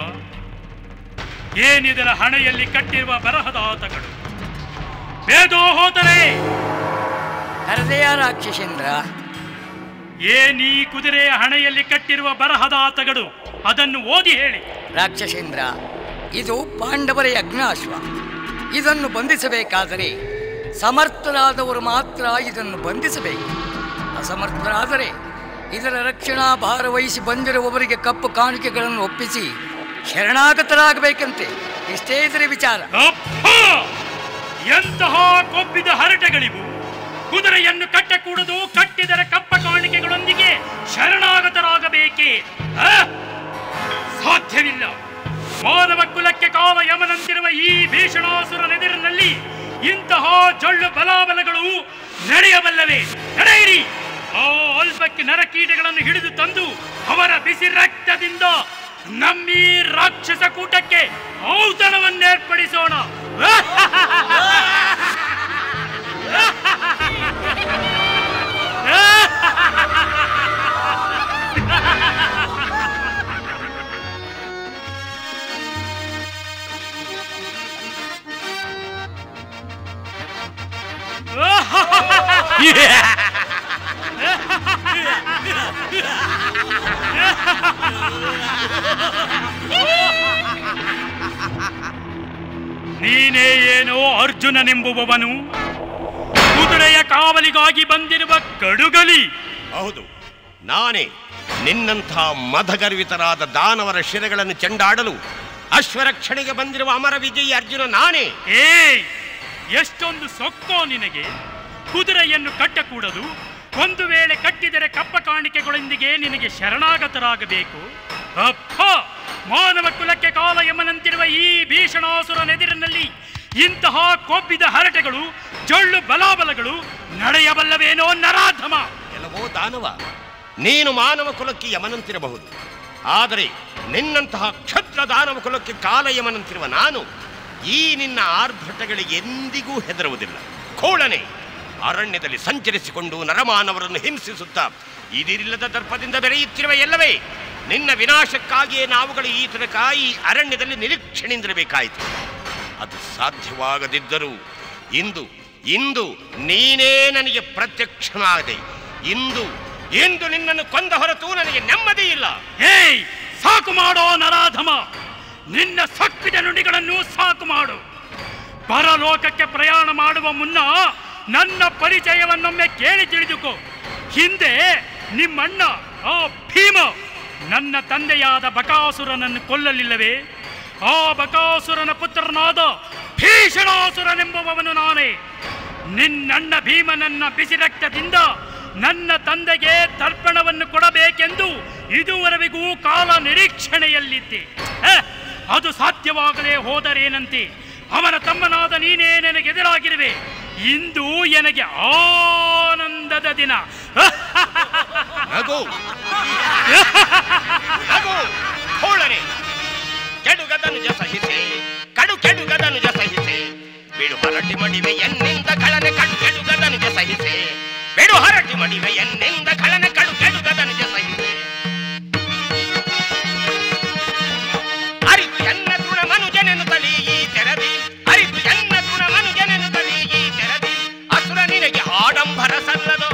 ಏನಿದರ ಹಣೆಯಲ್ಲಿ ಕಟ್ಟಿರುವ ಬರಹದಾತಗಳು? ವೇದೋಹೋತರೇ, ಕರೆದೆಯ ರಾಕ್ಷಸೇಂದ್ರ. ಏನೀ ಕುದುರೆಯ ಹಣೆಯಲ್ಲಿ ಕಟ್ಟಿರುವ ಬರಹದಾತಗಳು? ಅದನ್ನು ಓದಿ ಹೇಳಿ. ರಾಕ್ಷಸೇಂದ್ರ, ಇದು ಪಾಂಡವರ ಯಜ್ಞಾಶ್ವ. ಇದನ್ನು ಬಂಧಿಸಬೇಕಾದರೆ ಸಮರ್ಥರಾದವರು ಮಾತ್ರ ಇದನ್ನು ಬಂಧಿಸಬೇಕು. ಅಸಮರ್ಥರಾದರೆ ಇದರ ರಕ್ಷಣಾ ಭಾರ ವಹಿಸಿ ಬಂದಿರುವವರಿಗೆ ಕಪ್ಪು ಕಾಣಿಕೆಗಳನ್ನು ಒಪ್ಪಿಸಿ ಶರಣಾಗತರಾಗಬೇಕಂತೆ. ಇಷ್ಟೇ ಇದರ ವಿಚಾರ. ಎಂತಹ ಕೊಬ್ಬಿದ ಹರಟೆಗಳಿವು! ಕುದುರೆಯನ್ನು ಕಟ್ಟಕೂಡದು, ಕಟ್ಟಿದರ ಕಪ್ಪ ಕಾಣಿಕೆಗಳೊಂದಿಗೆ ಶರಣಾಗತರಾಗಬೇಕೇ? ಸಾಧ್ಯವಿಲ್ಲ. ಮಾನವ ಕುಲಕ್ಕೆ ಕಾಲ ಯಮನಂತಿರುವ ಈ ಭೀಷಣಾಸುರನೆದುರಿನಲ್ಲಿ ಇಂತಹ ಜೊಳ್ಳು ಬಲಾಬಲಗಳು ನಡೆಯಬಲ್ಲವೇ? ನಡೆಯಿರಿ. ಆ ಅಲ್ಪಕ್ಕೆ ನರಕೀಟಗಳನ್ನು ಹಿಡಿದು ತಂದು ಅವರ ಬಿಸಿ ರಕ್ತದಿಂದ ನಮ್ಮೀ ರಾಕ್ಷಸ ಕೂಟಕ್ಕೆ ಔತಣವನ್ನೇರ್ಪಡಿಸೋಣ. ನೀನೇ ಏನೋ ಅರ್ಜುನನೆಂಬುವವನು ಕುದುರೆಯ ಕಾವಲಿಗಾಗಿ ಬಂದಿರುವ ಕಡುಗಲಿ? ಹೌದು, ನಾನೇ. ನಿನ್ನಂಥ ಮದಗರ್ವಿತರಾದ ದಾನವರ ಶಿರೆಗಳನ್ನು ಚೆಂಡಾಡಲು ಅಶ್ವರಕ್ಷಣೆಗೆ ಬಂದಿರುವ ಅಮರ ವಿಜಯಿ ಅರ್ಜುನ ನಾನೇ. ಎಷ್ಟೊಂದು ಸೊಕ್ಕೋ ನಿನಗೆ! ಕುದುರೆಯನ್ನು ಕಟ್ಟಕೂಡದು, ಒಂದು ವೇಳೆ ಕಟ್ಟಿದರೆ ಕಪ್ಪ ಕಾಣಿಕೆಗಳೊಂದಿಗೆ ನಿನಗೆ ಶರಣಾಗತರಾಗಬೇಕು. ಅಪ್ಪ, ಮಾನವ ಕುಲಕ್ಕೆ ಕಾಲ ಯಮನಂತಿರುವ ಈ ಭೀಷಣಾಸುರನೆದಿರಿನಲ್ಲಿ ಇಂತಹ ಕೊಬ್ಬಿದ ಹರಟೆಗಳು, ಜೊಳ್ಳು ಬಲಾಬಲಗಳು ನಡೆಯಬಲ್ಲವೇನೋ ನರಾಧಮ? ಕೆಲವೋ ದಾನವ, ನೀನು ಮಾನವ ಕುಲಕ್ಕೆ ಯಮನಂತಿರಬಹುದು, ಆದರೆ ನಿನ್ನಂತಹ ಕ್ಷುದ್ರ ದಾನವ ಕುಲಕ್ಕೆ ಕಾಲ ಯಮನಂತಿರುವ ನಾನು ಈ ನಿನ್ನ ಆರ್ಭಟಗಳಿಗೆ ಎಂದಿಗೂ ಹೆದರುವುದಿಲ್ಲ. ಕೋಳನೆ, ಅರಣ್ಯದಲ್ಲಿ ಸಂಚರಿಸಿಕೊಂಡು ನರಮಾನವರನ್ನು ಹಿಂಸಿಸುತ್ತಾ ಇದಿರಿಲ್ಲದ ದರ್ಪದಿಂದ ಬೆರೆಯುತ್ತಿರುವ ಎಲ್ಲವೇ ನಿನ್ನ ವಿನಾಶಕ್ಕಾಗಿಯೇ ನಾವುಗಳು ಈ ತನಕ ಈ ಅರಣ್ಯದಲ್ಲಿ ನಿರೀಕ್ಷಣೆಯಿಂದಿರಬೇಕಾಯಿತು. ಅದು ಸಾಧ್ಯವಾಗದಿದ್ದರೂ ಇಂದು ಇಂದು ನೀನೇ ನನಗೆ ಪ್ರತ್ಯಕ್ಷನಾದೆ. ಇಂದು ನಿನ್ನನ್ನು ಕೊಂದ ಹೊರತು ನನಗೆ ನೆಮ್ಮದಿ ಇಲ್ಲ. ಏಯ್, ಸಾಕು ಮಾಡೋ ನರಾಧಮ, ನಿನ್ನ ಸೊಕ್ಕಿದ ನುಡಿಗಳನ್ನು ಸಾಕು ಮಾಡು. ಪರಲೋಕಕ್ಕೆ ಪ್ರಯಾಣ ಮಾಡುವ ಮುನ್ನ ನನ್ನ ಪರಿಚಯವನ್ನೊಮ್ಮೆ ಕೇಳಿ ತಿಳಿದುಕೋ. ಹಿಂದೆ ನಿಮ್ಮಣ್ಣ ಆ ಭೀಮ ನನ್ನ ತಂದೆಯಾದ ಬಕಾಸುರನನ್ನು ಕೊಲ್ಲಲಿಲ್ಲವೇ? ಆ ಬಕಾಸುರನ ಪುತ್ರನಾದ ಭೀಷಣಾಸುರನೆಂಬುವವನು ನಾನೇ. ನಿನ್ನಣ್ಣ ಭೀಮನನ್ನ ಬಿಸಿ ರಕ್ತದಿಂದ ನನ್ನ ತಂದೆಗೆ ತರ್ಪಣವನ್ನು ಕೊಡಬೇಕೆಂದು ಇದುವರೆಗೂ ಕಾಲ ನಿರೀಕ್ಷಣೆಯಲ್ಲಿದ್ದೆ. ಅದು ಸಾಧ್ಯವಾಗದೆ ಹೋದರೇನಂತೆ? ಅವನ ತಮ್ಮನಾದ ನೀನೇ ನನಗೆದುರಾಗಿರುವೆ. ಇಂದು ನನಗೆ ಆನಂದದ ದಿನ. ಕೆಡುಗದನು ಜಸಹಿಸೆ, ಕೆಡುಗದನು ಜಸಹಿಸೆ, ಬಿಡು ಹರಟಿ ಮಡಿವೆ ಎನ್ನಿಂದ ಕಳನೆ ಕೆಡುಗದನು ಜಸಹಿಸೆ, ಬಿಡು ಹರಟಿ ಮಡಿವೆ ಎನ್ನಿಂದ ಕಳನೆ ಕೆಡುಗದನು ಜಸಹಿಸೆ. ಅರಿತು ಎನ್ನ ಗುಣ ಮನುಜನೆನು ತಲಿ ಈ ತೆರದಿ, ಅರಿತು ಎನ್ನ ಗುಣ ಮನುಜನೆನು ತಲಿ ಈ ತೆರದಿ. ಅಸುರ ನಿನಗೆ ಆಡಂಬರ ಸಲ್ಲದೋ,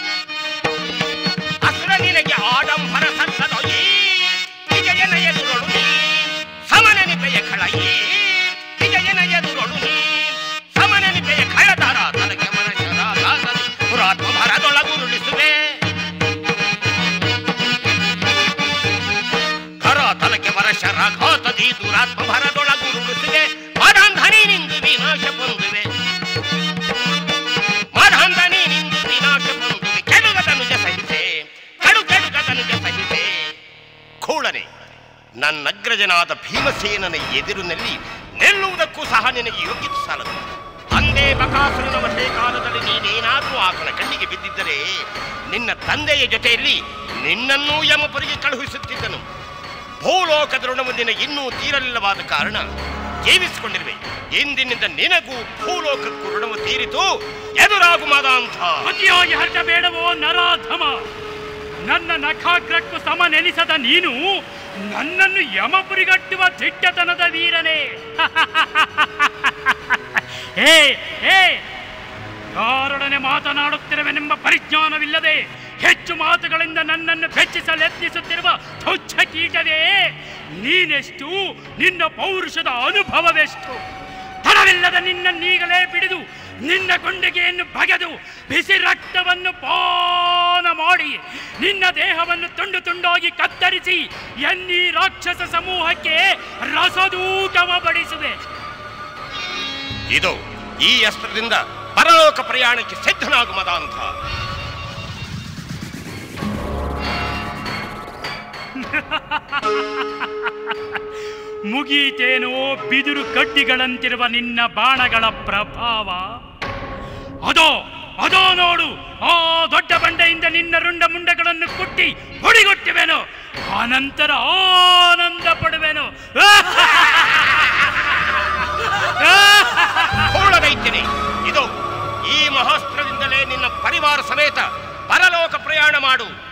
ಅಸುರ ನಿನಗೆ ಆಡಂಬರ ಸಲ್ಲದೋ. ಈ ವಿಜಯನ ಎದುರೊಳು ನೀ ಸಮನೆನಿಪೆಯ ಖಳ, ಈ ವಿಜಯನ ಎದುರೊಳು ನೀ ಸಮನೆನಿಪೆಯ ಖಳದಾರ ತನಗೆ ಮನಶರಾಗಾಸದು ಪುರಾತ್ಮ ಭರದೊಳಗುರುಳಿಸುವೆ. ಖರ ತಲಕ್ಕೆ ವರಶರಾಘಾತದಿ ದುರಾತ್ಮ ಭರದೊಳಗುರುಳಿಸುವೆ. ಮಾಧಾಂಧನಿ ನಿಂದು ವಿನಾಶ ಹೊಂದುವೆ, ಮಾಧಾಂಧನಿ ನಿಂದು ವಿನಾಶ ಹೊಂದುವೆ. ಕೆಡುಗದನು ಜಸಹಿಸೆ, ಕೆಡುಗದನು ಜಸಹಿಸೆ. ಖೋಳನೆ, ನನ್ನಗ್ರಜನಾದ ಭೀಮಸೇನನ ಎದುರಿನಲ್ಲಿ ನಿಲ್ಲುವುದಕ್ಕೂ ಸಹ ನಿನಗೆ ಯೋಗ್ಯತೆ ಸಾಲದು. ಅಂದೇ ಬಕಾಸುರನ ವಶೆ ಕಾಲದಲ್ಲಿ ನೀನೇನಾದರೂ ಆತನ ಕಣ್ಣಿಗೆ ಬಿದ್ದಿದ್ದರೆ ನಿನ್ನ ತಂದೆಯ ಜೊತೆಯಲ್ಲಿ ನಿನ್ನನ್ನೂ ಯಮಪುರಿಗೆ ಕಳುಹಿಸುತ್ತಿದ್ದನು. ಭೂಲೋಕದ ಋಣವು ನಿನಗೆ ಇನ್ನೂ ತೀರಲಿಲ್ಲವಾದ ಕಾರಣ ಜೀವಿಸಿಕೊಂಡಿರುವೆ. ಇಂದಿನಿಂದ ನಿನಗೂ ಭೂಲೋಕಕ್ಕೂ ಋಣವು ತೀರಿತು. ಎದುರಾಗು ಮಾದಾಂತ. ಅತಿಯಾಗಿ ಹರಟಬೇಡವೋ ನರಾಧಮ. ನನ್ನ ನಖಾಗ್ರಕ್ಕೂ ಸಮನೆನಿಸದ ನೀನು ನನ್ನನ್ನು ಯಮಪುರಿಗಟ್ಟುವ ದಿಟ್ಟತನದ ವೀರನೇ. ಯಾರೊಡನೆ ಮಾತನಾಡುತ್ತಿರುವೆನೆಂಬ ಪರಿಜ್ಞಾನವಿಲ್ಲದೆ ಹೆಚ್ಚು ಮಾತುಗಳಿಂದ ನನ್ನನ್ನು ಬೆಚ್ಚಿಸಲು ಯತ್ನಿಸುತ್ತಿರುವ ತುಚ್ಛ ಕೀಟವೇ, ನೀನೆಷ್ಟು, ನಿನ್ನ ಪೌರುಷದ ಅನುಭವವೆಷ್ಟು? ತಡವಿಲ್ಲದ ನಿನ್ನನ್ನೀಗಲೇ ಬಿಡಿದು ನಿನ್ನ ಗೊಂಡಿಗೆಯನ್ನು ಬಗೆದು ಬಿಸಿ ರಕ್ತವನ್ನು ಪಾನ ಮಾಡಿ ನಿನ್ನ ದೇಹವನ್ನು ತುಂಡು ತುಂಡಾಗಿ ಕತ್ತರಿಸಿ ಎನ್ನೀ ರಾಕ್ಷಸ ಸಮೂಹಕ್ಕೆ ರಸದೂಟವ ಬಡಿಸುವೆ. ಇದು ಈ ಅಸ್ತ್ರದಿಂದ ಪರಲೋಕ ಪ್ರಯಾಣಕ್ಕೆ ಸಿದ್ಧನಾಗು ಮದಾಂತ. ಮುಗೀತೇನೋ ಬಿದಿರು ಕಡ್ಡಿಗಳಂತಿರುವ ನಿನ್ನ ಬಾಣಗಳ ಪ್ರಭಾವ? ಅದೋ ಅದೋ ನೋಡು, ಆ ದೊಡ್ಡ ಬಂಡೆಯಿಂದ ನಿನ್ನ ರುಂಡ ಮುಂಡಗಳನ್ನು ಕುಟ್ಟಿ ಹೊಡಿಗೊಟ್ಟುವೆನು. ಅನಂತರ ಆನಂದ ಪಡುವೆನು. ಹೋಳದೈತೇನೆ, ಇದು ಈ ಮಹಾಸ್ತ್ರದಿಂದಲೇ ನಿನ್ನ ಪರಿವಾರ ಸಮೇತ ಪರಲೋಕ ಪ್ರಯಾಣ ಮಾಡು.